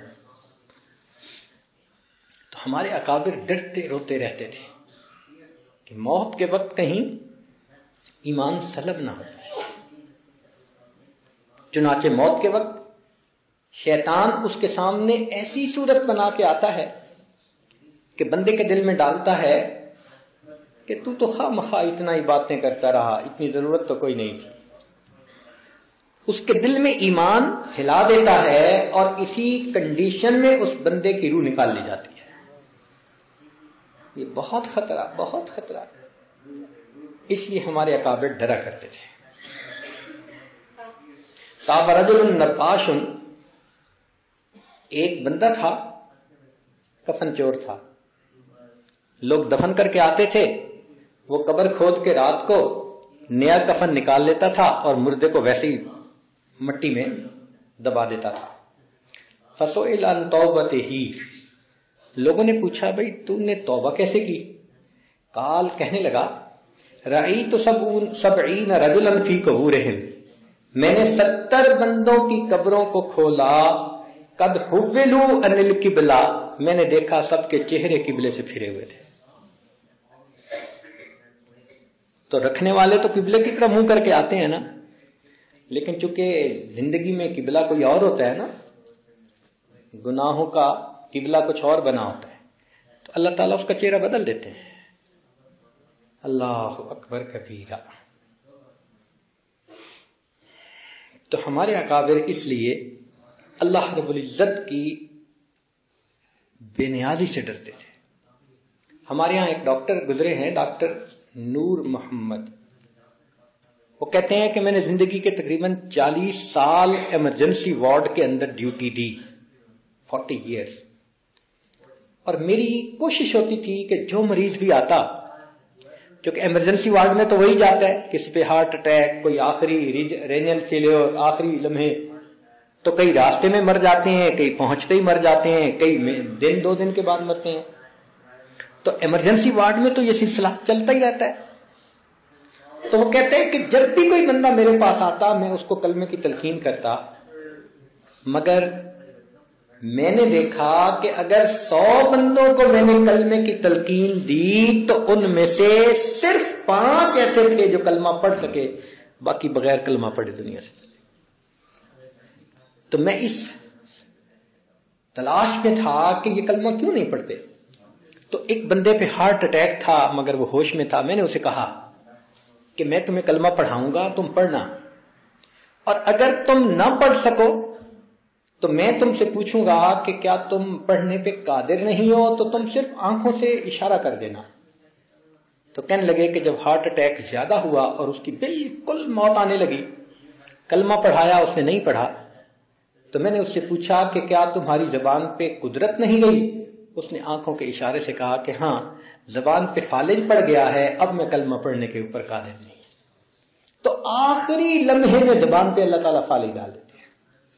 Speaker 2: تو ہمارے اکابر ڈرتے روتے رہتے تھے کہ موت کے وقت کہیں ایمان سلب نہ ہو جائے. چنانچہ موت کے وقت شیطان اس کے سامنے ایسی صورت بنا کے آتا ہے کہ بندے کے دل میں ڈالتا ہے کہ تو تو خواہ مخواہ اتنا ہی باتیں کرتا رہا، اتنی ضرورت تو کوئی نہیں تھی. اس کے دل میں ایمان ہلا دیتا ہے اور اسی کنڈیشن میں اس بندے کی روح نکال لی جاتی ہے. یہ بہت خطرہ، بہت خطرہ. اس لیے ہمارے اکابر ڈرا کرتے تھے. تاب رجل نباش، ایک بندہ تھا کفن چور تھا، لوگ دفن کر کے آتے تھے، وہ قبر کھود کے رات کو نیا کفن نکال لیتا تھا اور مردے کو ویسے ہی مٹی میں دبا دیتا تھا. فسئل عن توبتہ، لوگوں نے پوچھا بھئی تو نے توبہ کیسے کی؟ قال، کہنے لگا رأیت سبعین رجلا فی قبورہم، میں نے ستر بندوں کی قبروں کو کھولا. قد حولوا عن القبلہ، میں نے دیکھا سب کے چہرے قبلے سے پھرے ہوئے تھے. تو رکھنے والے تو قبلے کی طرف منہ کر کے آتے ہیں نا، لیکن چونکہ زندگی میں قبلہ کوئی اور ہوتا ہے نا، گناہوں کا قبلہ کچھ اور بنا ہوتا ہے، تو اللہ تعالیٰ اس کا چہرہ بدل دیتے ہیں. اللہ اکبر کبیرہ. تو ہمارے اکابر اس لیے اللہ رب العزت کی بے نیازی سے ڈرتے تھے. ہمارے ہاں ایک ڈاکٹر گزرے ہیں، ڈاکٹر نور محمد، وہ کہتے ہیں کہ میں نے زندگی کے تقریباً چالیس سال ایمرجنسی وارڈ کے اندر ڈیوٹی دی، فورٹی ایئرس، اور میری کوشش ہوتی تھی کہ جو مریض بھی آتا، کیونکہ ایمرجنسی وارڈ میں تو وہی جاتا ہے، کسی پہ ہارٹ اٹیک، کوئی آخری رینل فیلیور، آخری لمحے، تو کئی راستے میں مر جاتے ہیں، کئی پہنچتے ہی مر جاتے ہیں، کئی دن دو دن کے بعد مرتے ہیں. تو ایمرجنسی وارڈ میں تو یہ سلسلہ چلتا ہی رہتا ہے. تو وہ کہتے ہیں کہ جب بھی کوئی بندہ میرے پاس آتا میں اس کو کلمے کی تلقین کرتا مگر میں نے دیکھا کہ اگر سو بندوں کو میں نے کلمے کی تلقین دی تو ان میں سے صرف پانچ ایسے تھے جو کلمہ پڑھ سکے، باقی بغیر کلمہ پڑھے دنیا سے چلے۔ تو میں اس تلاش میں تھا کہ یہ کلمہ کیوں نہیں پڑھتے۔ تو ایک بندے پہ ہارٹ اٹیک تھا مگر وہ ہوش میں تھا، میں نے اسے کہا کہ میں تمہیں کلمہ پڑھاؤں گا، تم پڑھنا، اور اگر تم نہ پڑھ سکو تو میں تم سے پوچھوں گا کہ کیا تم پڑھنے پہ قادر نہیں ہو، تو تم صرف آنکھوں سے اشارہ کر دینا۔ تو کہنے لگے کہ جب ہارٹ اٹیک زیادہ ہوا اور اس کی بالکل موت آنے لگی، کلمہ پڑھایا، اس نے نہیں پڑھا، تو میں نے اس سے پوچھا کہ کیا تمہاری زبان پہ قدرت نہیں گئی؟ اس نے آنکھوں کے اشارے سے کہا کہ ہاں، زبان پہ فالج پڑ گیا ہے، اب میں کلمہ پڑھنے کے اوپر قادر نہیں۔ تو آخری لمحے میں زبان پہ اللہ تعالیٰ فالج ڈال دیتے ہیں۔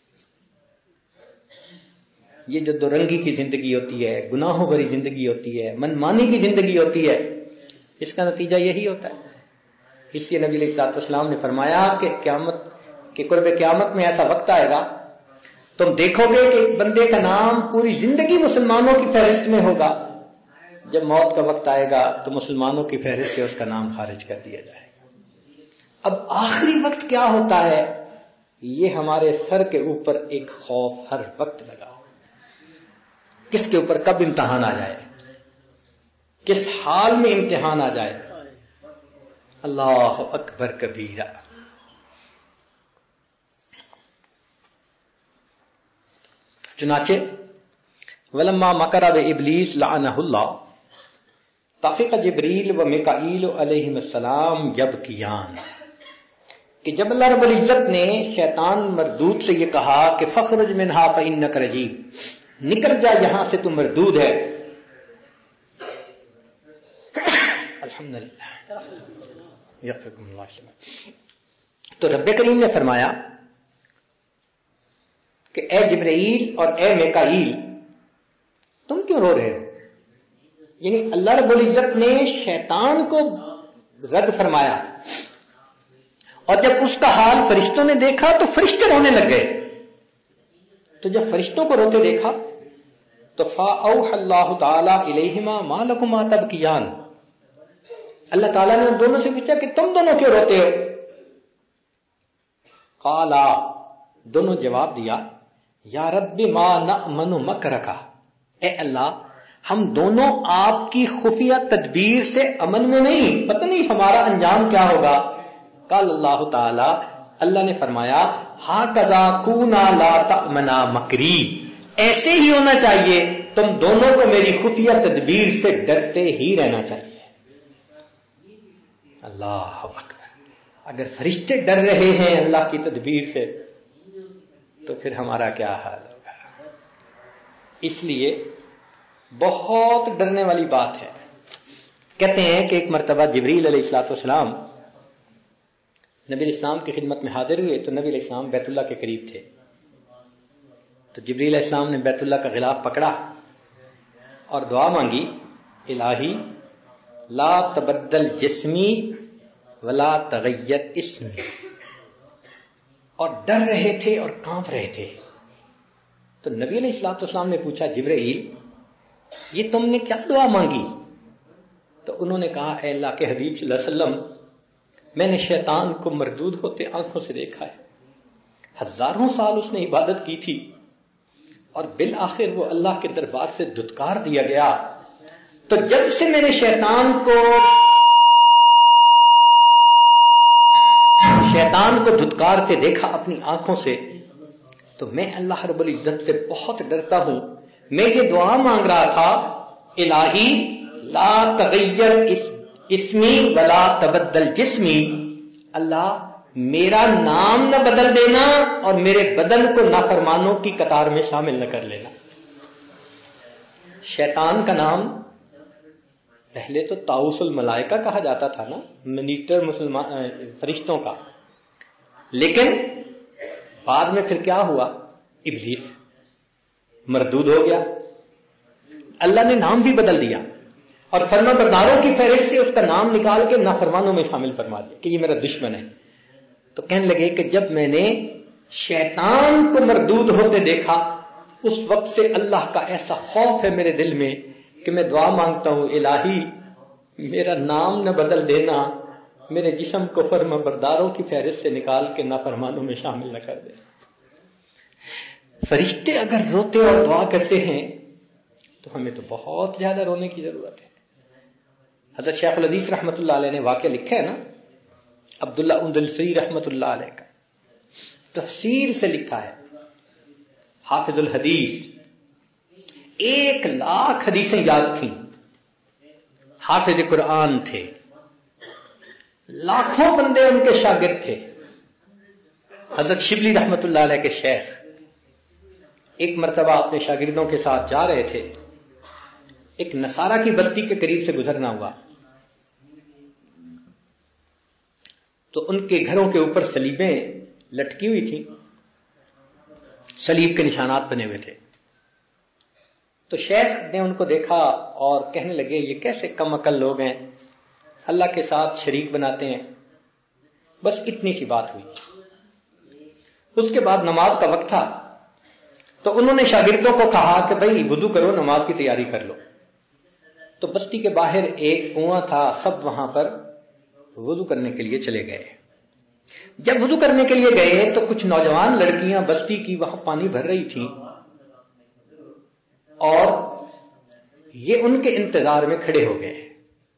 Speaker 2: یہ جو دو رنگی کی زندگی ہوتی ہے، گناہوں بھری زندگی ہوتی ہے، من مانی کی زندگی ہوتی ہے، اس کا نتیجہ یہی ہوتا ہے۔ اس لیے نبی علیہ الصلوۃ والسلام نے فرمایا کہ قیامت کہ قرب قیامت میں ایسا وقت آئے گا، تم دیکھو گے کہ ایک بندے کا نام پوری زندگی مسلمانوں کی فہرست میں ہوگا، جب موت کا وقت آئے گا تو مسلمانوں کی فہرست سے اس کا نام خارج کر دیا جائے گا۔ اب آخری وقت کیا ہوتا ہے، یہ ہمارے سر کے اوپر ایک خوف ہر وقت لگا، کس کے اوپر کب امتحان آ جائے، کس حال میں امتحان آ جائے۔ اللہ اکبر کبیرہ۔ چنانچہ ولما مکر بابلیس لعنہ اللہ طفق جبریل و میکائیل علیہم السلام یبکیان، کہ جب اللہ رب العزت نے شیطان مردود سے یہ کہا کہ فخرج منہا فانک رجیم، نکل جا یہاں سے تو مردود ہے، الحمدللہ یغفرکم اللہ، تو رب کریم نے فرمایا کہ اے جبرائیل اور اے میکائیل تم کیوں رو رہے ہو؟ یعنی اللہ رب العزت نے شیطان کو رد فرمایا، اور جب اس کا حال فرشتوں نے دیکھا تو فرشتے رونے لگ گئے۔ تو جب فرشتوں کو روتے دیکھا تو فَأَوْحَى اللَّهُ تَعَالَى إِلَيْهِمَا مَا لَكُمَا تَبْكِيَانِ، اللہ تعالیٰ نے ان دونوں سے پوچھا کہ تم دونوں کیوں روتے ہو؟ قَالَا، دونوں جواب دیا، یا رب ما نأمن مکرکا، اے اللہ ہم دونوں آپ کی خفیہ تدبیر سے امن میں نہیں، پتہ نہیں ہمارا انجام کیا ہوگا۔ قال اللہ تعالی، اللہ نے فرمایا ہاکذا کونا لا تأمنا مکری، ایسے ہی ہونا چاہیے، تم دونوں کو میری خفیہ تدبیر سے ڈرتے ہی رہنا چاہیے۔ اللہ اکبر، اگر فرشتے ڈر رہے ہیں اللہ کی تدبیر سے تو پھر ہمارا کیا حال ہوگا۔ اس لیے بہت ڈرنے والی بات ہے۔ کہتے ہیں کہ ایک مرتبہ جبریل علیہ الصلوۃ والسلام نبی علیہ السلام کی خدمت میں حاضر ہوئے، تو نبی علیہ السلام بیت اللہ کے قریب تھے، تو جبریل علیہ السلام نے بیت اللہ کا غلاف پکڑا اور دعا مانگی، الہی لا تبدل جسمی ولا تغیر اسمی، اور ڈر رہے تھے اور کانپ رہے تھے۔ تو نبی علیہ الصلوۃ والسلام نے پوچھا جبرائیل یہ تم نے کیا دعا مانگی؟ تو انہوں نے کہا اے اللہ کے حبیب صلی اللہ علیہ وسلم، میں نے شیطان کو مردود ہوتے آنکھوں سے دیکھا ہے، ہزاروں سال اس نے عبادت کی تھی اور بالآخر وہ اللہ کے دربار سے دھتکار دیا گیا۔ تو جب سے میں نے شیطان کو شیطان کو دھتکارتے دیکھا اپنی آنکھوں سے، تو میں اللہ رب العزت سے بہت ڈرتا ہوں۔ میں یہ دعا مانگ رہا تھا، الہی لا تغیر اسمی ولا تبدل جسمی، اللہ میرا نام نہ بدل دینا اور میرے بدن کو نافرمانوں کی قطار میں شامل نہ کر لینا۔ شیطان کا نام پہلے تو طاؤس الملائکہ کہا جاتا تھا نا، منیٹر مسلمان فرشتوں کا، لیکن بعد میں پھر کیا ہوا، ابلیس مردود ہو گیا، اللہ نے نام بھی بدل دیا اور فرما برداروں کی فہرست سے اس کا نام نکال کے نافرمانوں میں شامل فرما دیا کہ یہ میرا دشمن ہے۔ تو کہنے لگے کہ جب میں نے شیطان کو مردود ہوتے دیکھا، اس وقت سے اللہ کا ایسا خوف ہے میرے دل میں کہ میں دعا مانگتا ہوں، الہی میرا نام نہ بدل دینا، میرے جسم کو فرما برداروں کی فہرست سے نکال کے نافرمانوں میں شامل نہ کر دے۔ فرشتے اگر روتے اور دعا کرتے ہیں تو ہمیں تو بہت زیادہ رونے کی ضرورت ہے۔ حضرت شیخ الحدیث رحمۃ اللہ علیہ نے واقعہ لکھا ہے نا، عبداللہ اندلسی رحمۃ اللہ علیہ کا، تفسیر سے لکھا ہے، حافظ الحدیث، ایک لاکھ حدیثیں یاد تھیں، حافظ قرآن تھے، لاکھوں بندے ان کے شاگرد تھے۔ حضرت شبلی رحمۃ اللہ علیہ کے شیخ ایک مرتبہ اپنے شاگردوں کے ساتھ جا رہے تھے، ایک نصارہ کی بستی کے قریب سے گزرنا ہوا تو ان کے گھروں کے اوپر صلیبیں لٹکی ہوئی تھیں، صلیب کے نشانات بنے ہوئے تھے۔ تو شیخ نے ان کو دیکھا اور کہنے لگے یہ کیسے کم عقل لوگ ہیں، اللہ کے ساتھ شریک بناتے ہیں۔ بس اتنی سی بات ہوئی۔ اس کے بعد نماز کا وقت تھا تو انہوں نے شاگردوں کو کہا کہ بھائی وضو کرو، نماز کی تیاری کر لو۔ تو بستی کے باہر ایک کنواں تھا، سب وہاں پر وضو کرنے کے لیے چلے گئے۔ جب وضو کرنے کے لیے گئے تو کچھ نوجوان لڑکیاں بستی کی وہاں پانی بھر رہی تھیں اور یہ ان کے انتظار میں کھڑے ہو گئے۔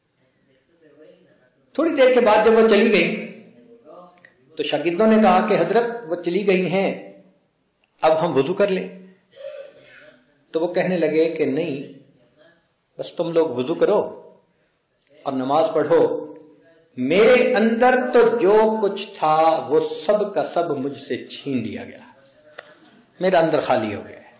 Speaker 2: تھوڑی دیر کے بعد جب وہ چلی گئی تو شاگردوں نے کہا کہ حضرت وہ چلی گئی ہیں، اب ہم وضو کر لیں۔ تو وہ کہنے لگے کہ نہیں، بس تم لوگ وضو کرو اور نماز پڑھو، میرے اندر تو جو کچھ تھا وہ سب کا سب مجھ سے چھین دیا گیا، میرا اندر خالی ہو گیا۔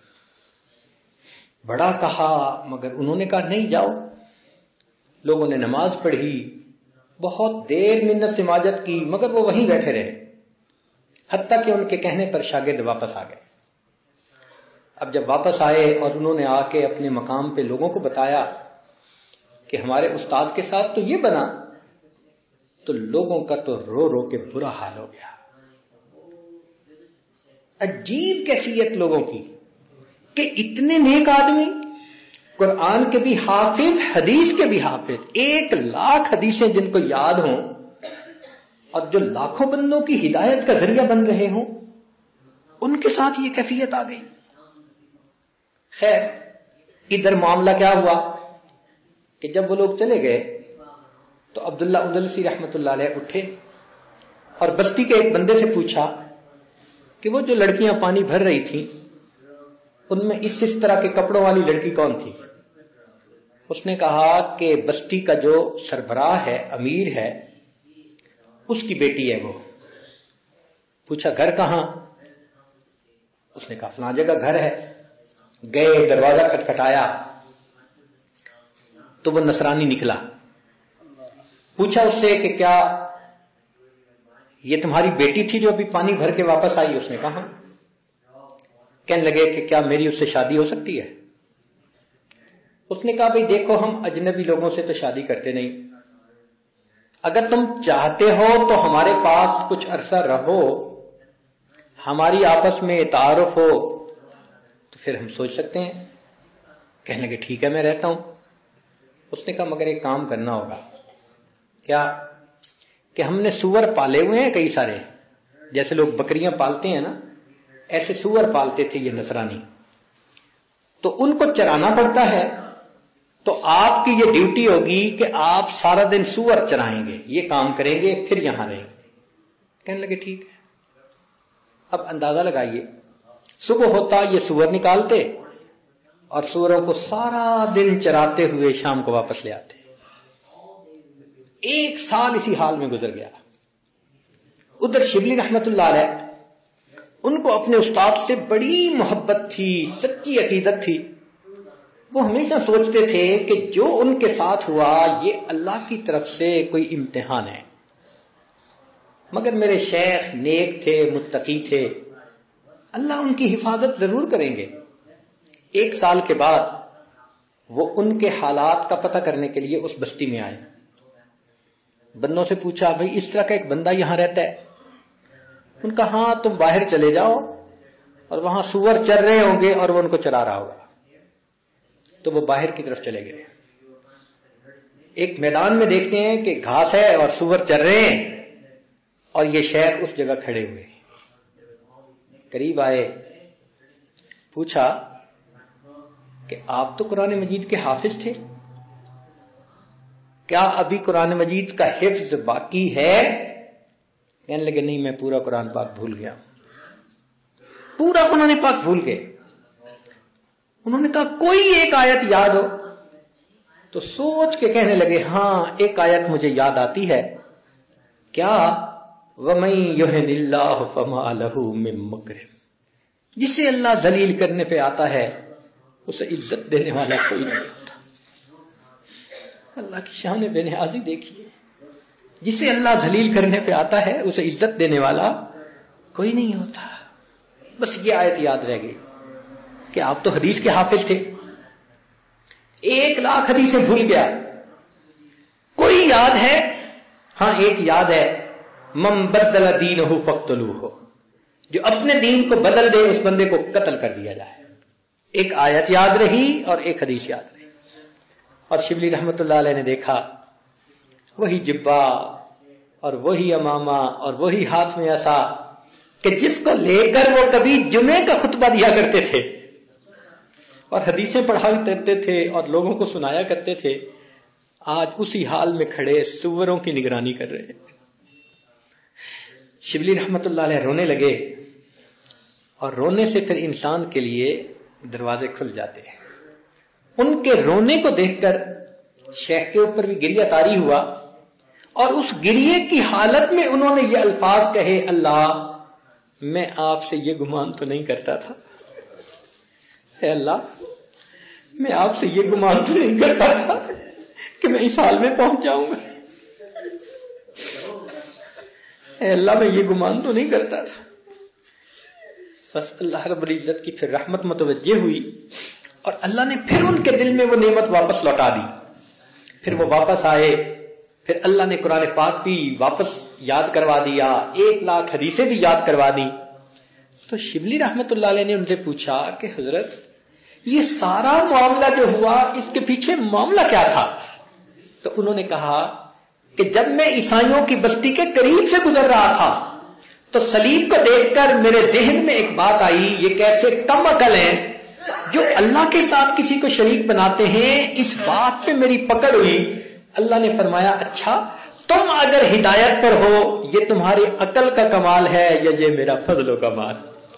Speaker 2: بڑا کہا مگر انہوں نے کہا نہیں جاؤ۔ لوگوں نے نماز پڑھی، بہت دیر منت سماجت کی، مگر وہ وہیں بیٹھے رہے، حتیٰ کہ ان کے کہنے پر شاگرد واپس آ گئے۔ اب جب واپس آئے اور انہوں نے آ کے اپنے مقام پہ لوگوں کو بتایا کہ ہمارے استاد کے ساتھ تو یہ بنا، تو لوگوں کا تو رو رو کے برا حال ہو گیا۔ عجیب کیفیت لوگوں کی کہ اتنے نیک آدمی، قرآن کے بھی حافظ، حدیث کے بھی حافظ، ایک لاکھ حدیثیں جن کو یاد ہوں اور جو لاکھوں بندوں کی ہدایت کا ذریعہ بن رہے ہوں، ان کے ساتھ یہ کیفیت آ گئی۔ خیر، ادھر معاملہ کیا ہوا کہ جب وہ لوگ چلے گئے تو عبداللہ اندلسی رحمۃ اللہ علیہ اٹھے اور بستی کے ایک بندے سے پوچھا کہ وہ جو لڑکیاں پانی بھر رہی تھیں ان میں اس اس طرح کے کپڑوں والی لڑکی کون تھی؟ اس نے کہا کہ بستی کا جو سربراہ ہے، امیر ہے، اس کی بیٹی ہے وہ۔ پوچھا گھر کہاں؟ اس نے کہا فلاں جگہ گھر ہے۔ گئے، دروازہ کھٹکھٹایا تو وہ نصرانی نکلا۔ پوچھا اس سے کہ کیا یہ تمہاری بیٹی تھی جو ابھی پانی بھر کے واپس آئی؟ اس نے کہا۔ کہنے لگے کہ کیا میری اس سے شادی ہو سکتی ہے؟ اس نے کہا بھئی دیکھو، ہم اجنبی لوگوں سے تو شادی کرتے نہیں، اگر تم چاہتے ہو تو ہمارے پاس کچھ عرصہ رہو، ہماری آپس میں تعارف ہو تو پھر ہم سوچ سکتے ہیں۔ کہنے لگے ٹھیک ہے میں رہتا ہوں۔ اس نے کہا مگر ایک کام کرنا ہوگا۔ کیا؟ کہ ہم نے سور پالے ہوئے ہیں کئی سارے، جیسے لوگ بکریاں پالتے ہیں نا، ایسے سور پالتے تھے یہ نصرانی، تو ان کو چرانا پڑتا ہے، تو آپ کی یہ ڈیوٹی ہوگی کہ آپ سارا دن سور چرائیں گے، یہ کام کریں گے، پھر یہاں رہیں گے۔ کہنے لگے ٹھیک ہے۔ اب اندازہ لگائیے، صبح ہوتا یہ سور نکالتے اور سوروں کو سارا دن چراتے ہوئے شام کو واپس لے آتے۔ ایک سال اسی حال میں گزر گیا۔ ادھر شبلی رحمت اللہ علیہ، ان کو اپنے استاد سے بڑی محبت تھی، سچی عقیدت تھی۔ وہ ہمیشہ سوچتے تھے کہ جو ان کے ساتھ ہوا یہ اللہ کی طرف سے کوئی امتحان ہے، مگر میرے شیخ نیک تھے، متقی تھے، اللہ ان کی حفاظت ضرور کریں گے۔ ایک سال کے بعد وہ ان کے حالات کا پتہ کرنے کے لیے اس بستی میں آئے۔ بندوں سے پوچھا بھئی اس طرح کا ایک بندہ یہاں رہتا ہے؟ ان کا ہاں تم باہر چلے جاؤ اور وہاں سور چر رہے ہوں گے اور وہ ان کو چلا رہا ہوگا. تو وہ باہر کی طرف چلے گئے. ایک میدان میں دیکھتے ہیں کہ گھاس ہے اور سور چر رہے ہیں اور یہ شیخ اس جگہ کھڑے ہوئے. قریب آئے, پوچھا کہ آپ تو قرآن مجید کے حافظ تھے, کیا ابھی قرآن مجید کا حفظ باقی ہے؟ کہنے لگے نہیں, میں پورا قرآن پاک بھول گیا. پورا قرآن پاک بھول گئے. انہوں نے کہا کوئی ایک آیت یاد ہو؟ تو سوچ کے کہنے لگے ہاں ایک آیت مجھے یاد آتی ہے. کیا؟ وَمَن يُهِنِ اللَّهُ فَمَا لَهُ مِن مُّكْرِمٍ. جسے اللہ ذلیل کرنے پہ آتا ہے اسے عزت دینے والا کوئی نہیں ہوتا. اللہ کی شان بے نیازی دیکھیے, جسے اللہ ذلیل کرنے پہ آتا ہے اسے عزت دینے والا کوئی نہیں ہوتا. بس یہ آیت یاد رہ گئی کہ آپ تو حدیث کے حافظ تھے. ایک لاکھ حدیثیں بھول گیا, کوئی یاد ہے؟ ہاں ایک یاد ہے, من بدل دینہ فاقتلوہ, جو اپنے دین کو بدل دے اس بندے کو قتل کر دیا جائے. ایک آیت یاد رہی اور ایک حدیث یاد رہی. اور شبلی رحمت اللہ علیہ نے دیکھا وہی جبہ اور وہی امامہ اور وہی ہاتھ میں عصا کہ جس کو لے کر وہ کبھی جمعے کا خطبہ دیا کرتے تھے اور حدیثیں پڑھا کرتے تھے اور لوگوں کو سنایا کرتے تھے, آج اسی حال میں کھڑے سوروں کی نگرانی کر رہے ہیں. شبلی رحمت اللہ علیہ رونے لگے, اور رونے سے پھر انسان کے لیے دروازے کھل جاتے ہیں. ان کے رونے کو دیکھ کر شیخ کے اوپر بھی گریہ طاری ہوا, اور اس گریے کی حالت میں انہوں نے یہ الفاظ کہے, اللہ میں آپ سے یہ گمان تو نہیں کرتا تھا, اے اللہ میں آپ سے یہ گمان تو نہیں کرتا تھا کہ میں اس حال میں پہنچ جاؤں گا. اے اللہ میں یہ گمان تو نہیں کرتا تھا. بس اللہ رب العزت کی پھر رحمت متوجہ ہوئی اور اللہ نے پھر ان کے دل میں وہ نعمت واپس لوٹا دی. پھر وہ واپس آئے, پھر اللہ نے قرآن پاک بھی واپس یاد کروا دیا, ایک لاکھ حدیثیں بھی یاد کروا دی. تو شبلی رحمت اللہ علیہ نے ان سے پوچھا کہ حضرت یہ سارا معاملہ جو ہوا اس کے پیچھے معاملہ کیا تھا؟ تو انہوں نے کہا کہ جب میں عیسائیوں کی بستی کے قریب سے گزر رہا تھا تو صلیب کو دیکھ کر میرے ذہن میں ایک بات آئی, یہ کیسے کم عقل ہیں جو اللہ کے ساتھ کسی کو شریک بناتے ہیں. اس بات پہ میری پکڑ ہوئی. اللہ نے فرمایا اچھا تم اگر ہدایت پر ہو یہ تمہاری عقل کا کمال ہے یا یہ میرا فضل و کمال؟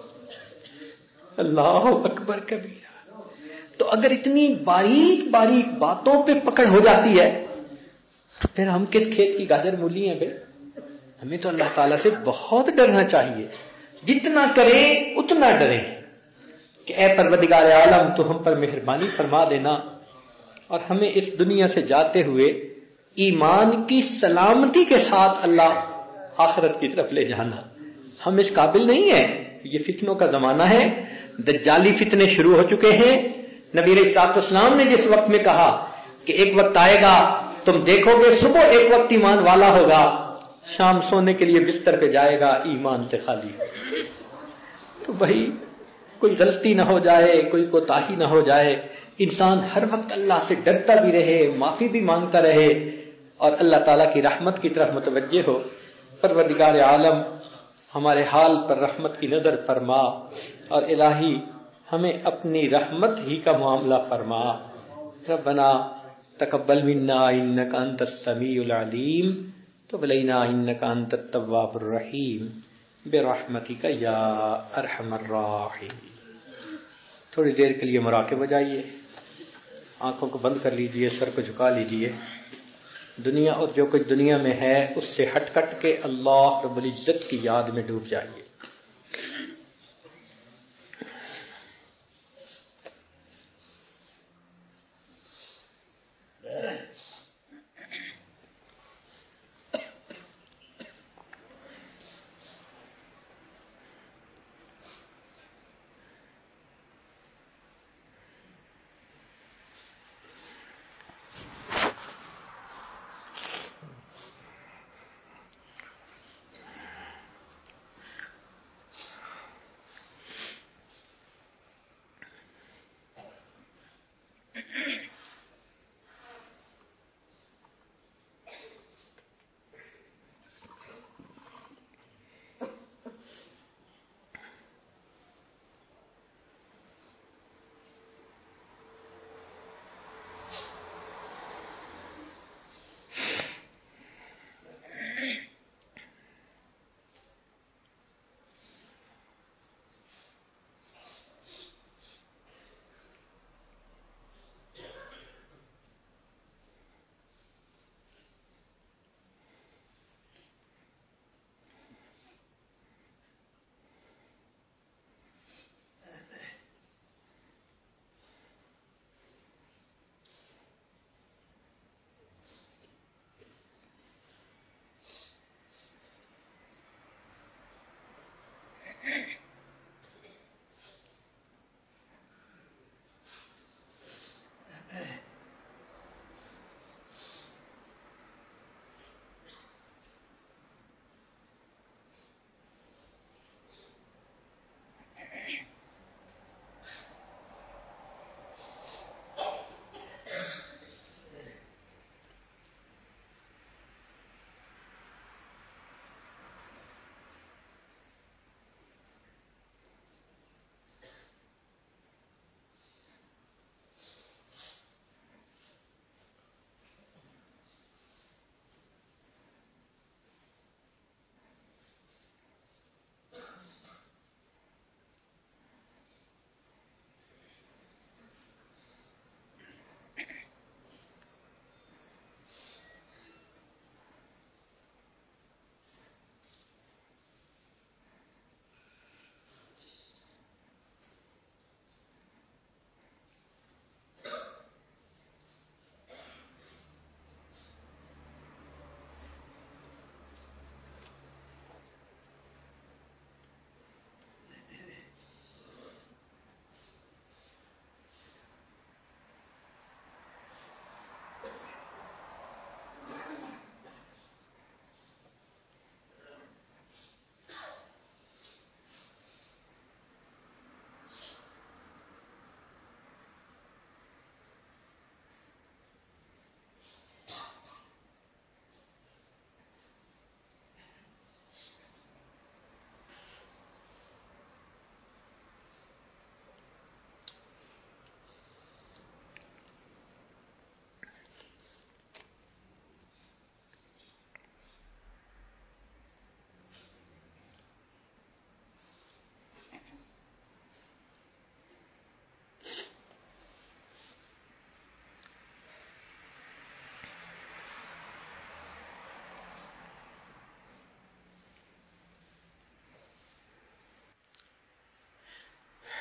Speaker 2: اللہ اکبر کبیرہ. تو اگر اتنی باریک باریک باتوں پہ پکڑ ہو جاتی ہے تو پھر ہم کس کھیت کی گاجر مولی ہیں بھائی؟ ہمیں تو اللہ تعالیٰ سے بہت ڈرنا چاہیے, جتنا کریں اتنا ڈریں کہ اے پروردگار عالم تو ہم پر مہربانی فرما دینا اور ہمیں اس دنیا سے جاتے ہوئے ایمان کی سلامتی کے ساتھ اللہ آخرت کی طرف لے جانا. ہم اس قابل نہیں ہیں. یہ فتنوں کا زمانہ ہے, دجالی فتنے شروع ہو چکے ہیں. نبی علیہ الصلوۃ والسلام نے جس وقت میں کہا کہ ایک وقت آئے گا تم دیکھو گے صبح ایک وقت ایمان والا ہوگا, شام سونے کے لیے بستر پہ جائے گا ایمان سے خالی. تو بھائی کوئی غلطی نہ ہو جائے, کوئی کوتاہی نہ ہو جائے, انسان ہر وقت اللہ سے ڈرتا بھی رہے, معافی بھی مانگتا رہے اور اللہ تعالیٰ کی رحمت کی طرف متوجہ ہو. پروردگار عالم ہمارے حال پر رحمت کی نظر فرما اور الہی ہمیں اپنی رحمت ہی کا معاملہ فرما. ربنا تقبل منا انک انت السمیع العلیم تب علینا انک انت التواب الرحیم برحمتک یا ارحم الراحمین. تھوڑی دیر کے لیے مراقبہ جائیے, آنکھوں کو بند کر لیجئے, سر کو جھکا لیجئے. دنیا اور جو کچھ دنیا میں ہے اس سے ہٹ کٹ کے اللہ رب العزت کی یاد میں ڈوب جائیے.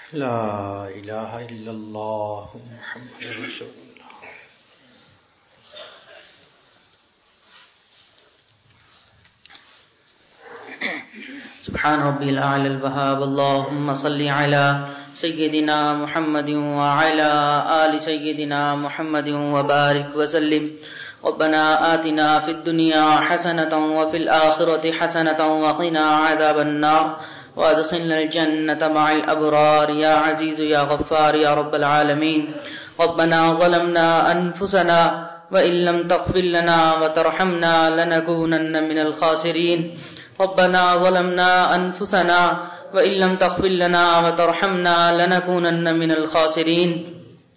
Speaker 2: لا الہ الا اللہ محمد رسول اللہ.
Speaker 1: سبحان ربي الأعلى الوهاب. اللهم صل على سيدنا محمد وعلى آل سيدنا محمد وبارك وسلم. ربنا آتنا في الدنيا حسنة وفي الآخرة حسنة وقنا عذاب النار وادخلنا الجنة مع الأبرار يا عزيز يا غفار يا رب العالمين. ربنا ظلمنا أنفسنا وإن لم تغفر لنا وترحمنا لنكونن من الخاسرين. ربنا ظلمنا أنفسنا وإن لم تغفر لنا وترحمنا لنكونن من الخاسرين.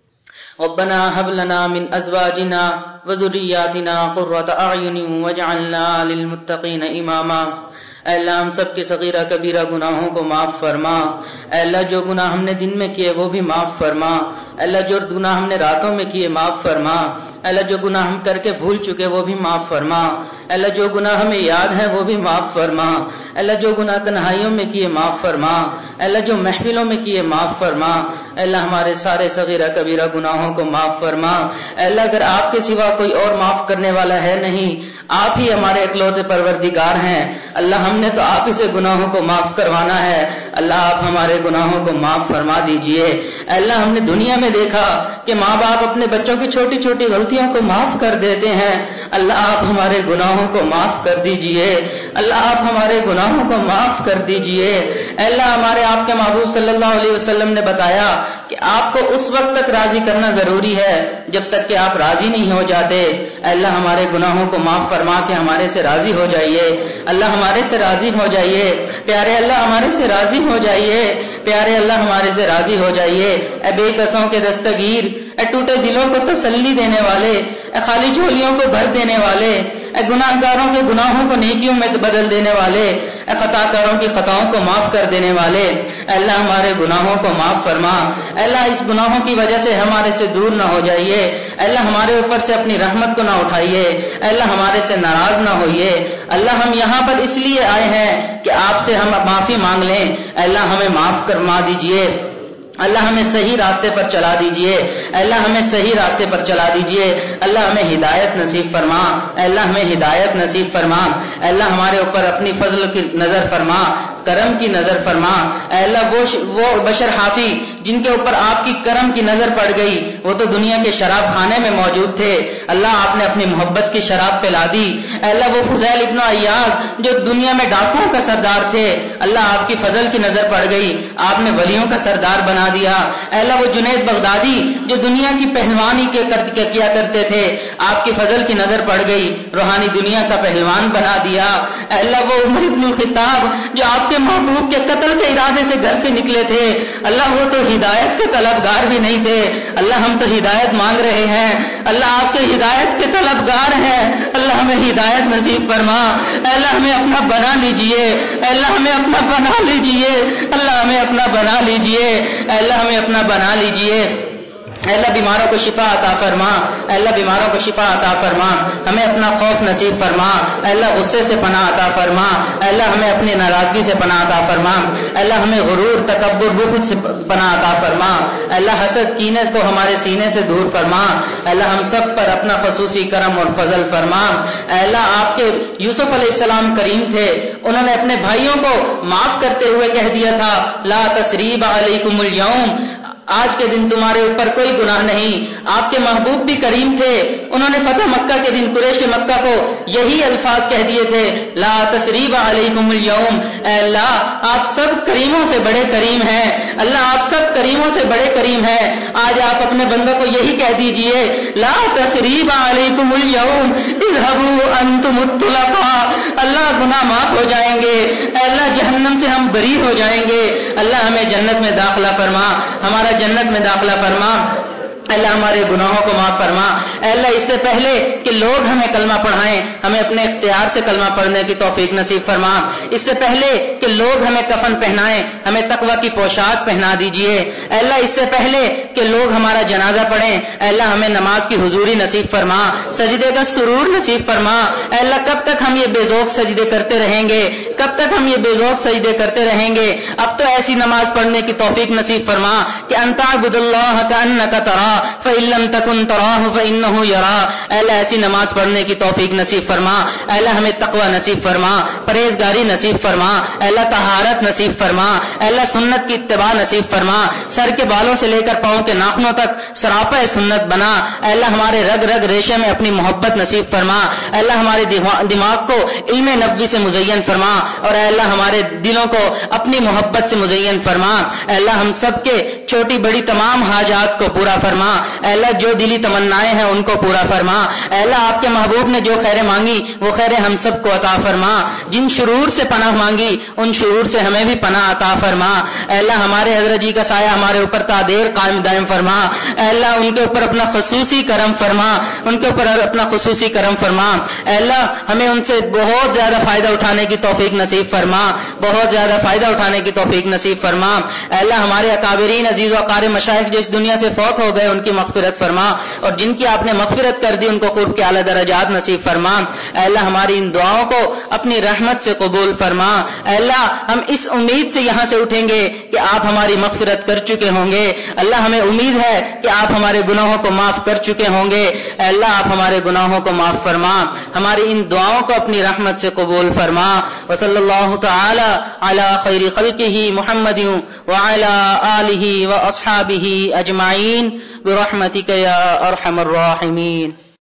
Speaker 1: ربنا هب لنا من أزواجنا وذرياتنا قرة أعين واجعلنا للمتقين إماما. اے اللہ ہم سب کے صغیرہ کبیرہ گناہوں کو معاف فرما. اے اللہ جو گناہ ہم نے دن میں کیے وہ بھی معاف فرما. اے اللہ جو گناہ ہم نے راتوں میں کیے معاف فرما. اے اللہ جو گناہ ہم کر کے بھول چکے وہ بھی معاف فرما. اے اللہ جو گناہ ہمیں یاد ہے وہ بھی معاف فرما. اے اللہ جو گناہ تنہائیوں میں کیے معاف فرما. اے اللہ جو محفلوں میں کیے معاف فرما. اے اللہ ہمارے سارے صغیرہ کبیرہ گناہوں کو معاف فرما. اے اللہ اگر آپ کے سوا کوئی اور معاف کرنے والا ہے نہیں, آپ ہی ہمارے اکلوتے پروردگار ہیں. اللہ ہم نے تو آپ ہی سے گناہوں کو معاف کروانا ہے. اللہ آپ ہمارے گناہوں کو معاف فرما دیجئے. اے اللہ ہم نے دنیا میں دیکھا کہ ماں باپ اپنے بچوں کی چھوٹی چھوٹی غلطیوں کو معاف کر دیتے ہیں. اللہ آپ ہمارے گناہوں کو معاف کر دیجئے. اللہ آپ ہمارے گناہوں کو معاف کر دیجئے. اے اللہ ہمارے آپ کے محبوب صلی اللہ علیہ وسلم نے بتایا کہ آپ کو اس وقت تک راضی کرنا ضروری ہے جب تک کہ آپ راضی نہیں ہو جاتے. اے اللہ ہمارے گناہوں کو معاف فرما کے ہمارے سے راضی ہو جائیے. اللہ ہمارے سے راضی ہو جائیے. پیارے اللہ ہمارے سے راضی ہو جائیے. پیارے اللہ ہمارے سے راضی ہو جائیے. اے بے کسوں کے دستگیر, اے ٹوٹے دلوں کو تسلی دینے والے, اے خالی جھولیوں کو بھر دینے والے, اے گناہ گاروں کے گناہوں کو نیکیوں میں بدل دینے والے, اے خطا کاروں کی خطاؤں کو معاف کر دینے والے. اے اللہ ہمارے گناہوں کو معاف فرما. اے اللہ اس گناہوں کی وجہ سے ہمارے سے دور نہ ہو جائیے. اے اللہ ہمارے اوپر سے اپنی رحمت کو نہ اٹھائیے. اے اللہ ہمارے سے ناراض نہ ہوئیے. اللہ ہم یہاں پر اس لیے آئے ہیں کہ آپ سے ہم معافی مانگ لیں. اے اللہ ہمیں معاف فرما دیجئے. اللہ ہمیں صحیح راستے پر چلا دیجئے. اللہ ہمیں صحیح راستے پر چلا دیجئے. اللہ ہمیں ہدایت نصیب فرما. اللہ ہمیں ہدایت نصیب فرما. اللہ ہمارے اوپر اپنی فضل کی نظر فرما, کرم کی نظر فرما. اے اللہ وہ وہ بشر حافی جن کے اوپر آپ کی کرم کی نظر پڑ گئی, وہ تو دنیا کے شراب خانے میں موجود تھے. اللہ آپ نے اپنی محبت کی شراب پلا دی. اے اللہ وہ فضیل ابن عیاض جو دنیا میں ڈاکوؤں کا سردار تھے, اللہ آپ کی فضل کی نظر پڑ گئی, آپ نے ولیوں کا سردار بنا دیا. اے اللہ وہ جنید بغدادی جو دنیا کی پہلوانی کے کیا کرتے تھے, آپ کی فضل کی نظر پڑ گئی, روحانی دنیا کا پہلوان بنا دیا. اے اللہ وہ عمر ابن الخطاب جو آپ کے محبوب کے قتل کے ارادے سے گھر سے نکلے تھے, اللہ وہ تو ہدایت کے طلبگار بھی نہیں تھے. اللہ ہم تو ہدایت مانگ رہے ہیں. اللہ آپ سے ہدایت کے طلبگار ہیں. اللہ ہمیں ہدایت نصیب فرما. اے اللہ ہمیں اپنا بنا لیجئے. اے اللہ ہمیں اپنا بنا لیجئے. اللہ ہمیں اپنا بنا لیجئے. اے اللہ ہمیں اپنا بنا لیجئے. اے اللہ بیماروں کو شفا عطا فرما. اے اللہ بیماروں کو شفا عطا فرما. ہمیں اپنا خوف نصیب فرما. اے اللہ غصے سے پناہ عطا فرما. اے اللہ ہمیں اپنی ناراضگی سے پناہ عطا فرما. اے اللہ ہمیں غرور, تکبر, بخل سے پناہ عطا فرما. اے اللہ حسد, کینے کو ہمارے سینے سے دور فرما. اے اللہ ہم سب پر اپنا خصوصی کرم اور فضل فرما. اے اللہ آپ کے یوسف علیہ السلام کریم تھے, انہوں نے اپنے بھائیوں کو معاف کرتے ہوئے کہہ دیا تھا, لا تثریب علیکم اليوم, آج کے دن تمہارے اوپر کوئی گناہ نہیں. آپ کے محبوب بھی کریم تھے, انہوں نے فتح مکہ کے دن قریش مکہ کو یہی الفاظ کہہ دیے تھے, لا تثریب علیکم اليوم. اے اللہ آپ سب کریموں سے بڑے کریم ہیں. اللہ آپ سب کریموں سے بڑے کریم ہیں. آج آپ اپنے بندوں کو یہی کہہ دیجئے, لا تثریب علیکم اليوم اذهبوا انتم الطلقاء. اللہ گناہ معاف ہو جائیں گے. اے اللہ جہنم سے ہم بری ہو جائیں گے. اللہ ہمیں جنت میں داخلہ فرما, ہمارا جنت میں داخلہ فرما. اللہ ہمارے گناہوں کو معاف فرما. اے اللہ اس سے پہلے کہ لوگ ہمیں کلمہ پڑھائیں ہمیں اپنے اختیار سے کلمہ پڑھنے کی توفیق نصیب فرما، اس سے پہلے کہ لوگ ہمیں کفن پہنائیں ہمیں تقوی کی پوشاک پہنا دیجئے، اے اللہ اس سے پہلے کہ لوگ ہمارا جنازہ پڑھیں اے اللہ ہمیں نماز کی حضوری نصیب فرما، سجدے کا سرور نصیب فرما، اے اللہ کب تک ہم یہ بے ذوق سجدے کرتے رہیں گے، کب تک ہم یہ بے ذوق سجدے کرتے رہیں گے، اب تو ایسی نماز پڑھنے کی توفیق نصیب فرما کہ ان تعبد اللہ کأنک تراہ فإن لم تکن تراہ فإنہ یراہ، اے اللہ ایسی نماز پڑھنے کی توفیق نصیب فرما، اے اللہ ہمیں تقوی نصیب فرما، پرہیزگاری نصیب فرما، اے اللہ طہارت نصیب فرما، اے اللہ سنت کی اتباع نصیب فرما، سر کے بالوں سے لے کر پاؤں کے ناخنوں تک سراپا سنت بنا، اے اللہ ہمارے رگ رگ ریشے میں اپنی محبت نصیب فرما، اے اللہ ہمارے دماغ کو علم نبوی سے مزین فرما، اور اے اللہ ہمارے دلوں کو اپنی محبت سے مزین فرما، اے اللہ ہم سب کے چھوٹی بڑی تمام حاجات کو پورا فرما، اے اللہ جو دلی تمنائیں ہیں ان کو پورا فرما، اے اللہ آپ کے محبوب نے جو خیریں مانگی وہ خیریں ہم سب کو عطا فرما، جن شرور سے پناہ مانگی ان شرور سے ہمیں بھی پناہ عطا فرما، اے اللہ ہمارے حضرت جی کا سایہ ہمارے اوپر تا دیر قائم دائم فرما، اے اللہ ان کے اوپر اپنا خصوصی کرم فرما، ان کے اوپر اپنا خصوصی کرم فرما، اے اللہ ہمیں ان سے بہت زیادہ فائدہ اٹھانے کی توفیق نصیب فرما، بہت زیادہ فائدہ اٹھانے کی توفیق نصیب فرما، اے اللہ ہمارے اکابرین عزیز و اقارب مشائخ جو اس دنیا سے فوت ہو گئے ان کی مغفرت فرما، اور جن کی آپ نے مغفرت کر دی ان کو قرب کے اعلی درجات نصیب فرما، اے اللہ ہماری ان دعاؤں کو اپنی رحمت سے قبول فرما، اے اللہ ہم اس امید سے یہاں سے اٹھیں گے کہ آپ ہماری مغفرت کر چکے ہوں گے، اللہ ہمیں امید ہے کہ آپ ہمارے گناہوں کو معاف کر چکے ہوں گے، اے اللہ آپ ہمارے گناہوں کو معاف فرما، ہماری ان دعاؤں کو اپنی رحمت سے قبول فرما، وصلی اللہ تعالی علی خیر خلقہ محمد وعلی آلہ واصحابہ اجمعین برحمتک یا ارحم الراحمین۔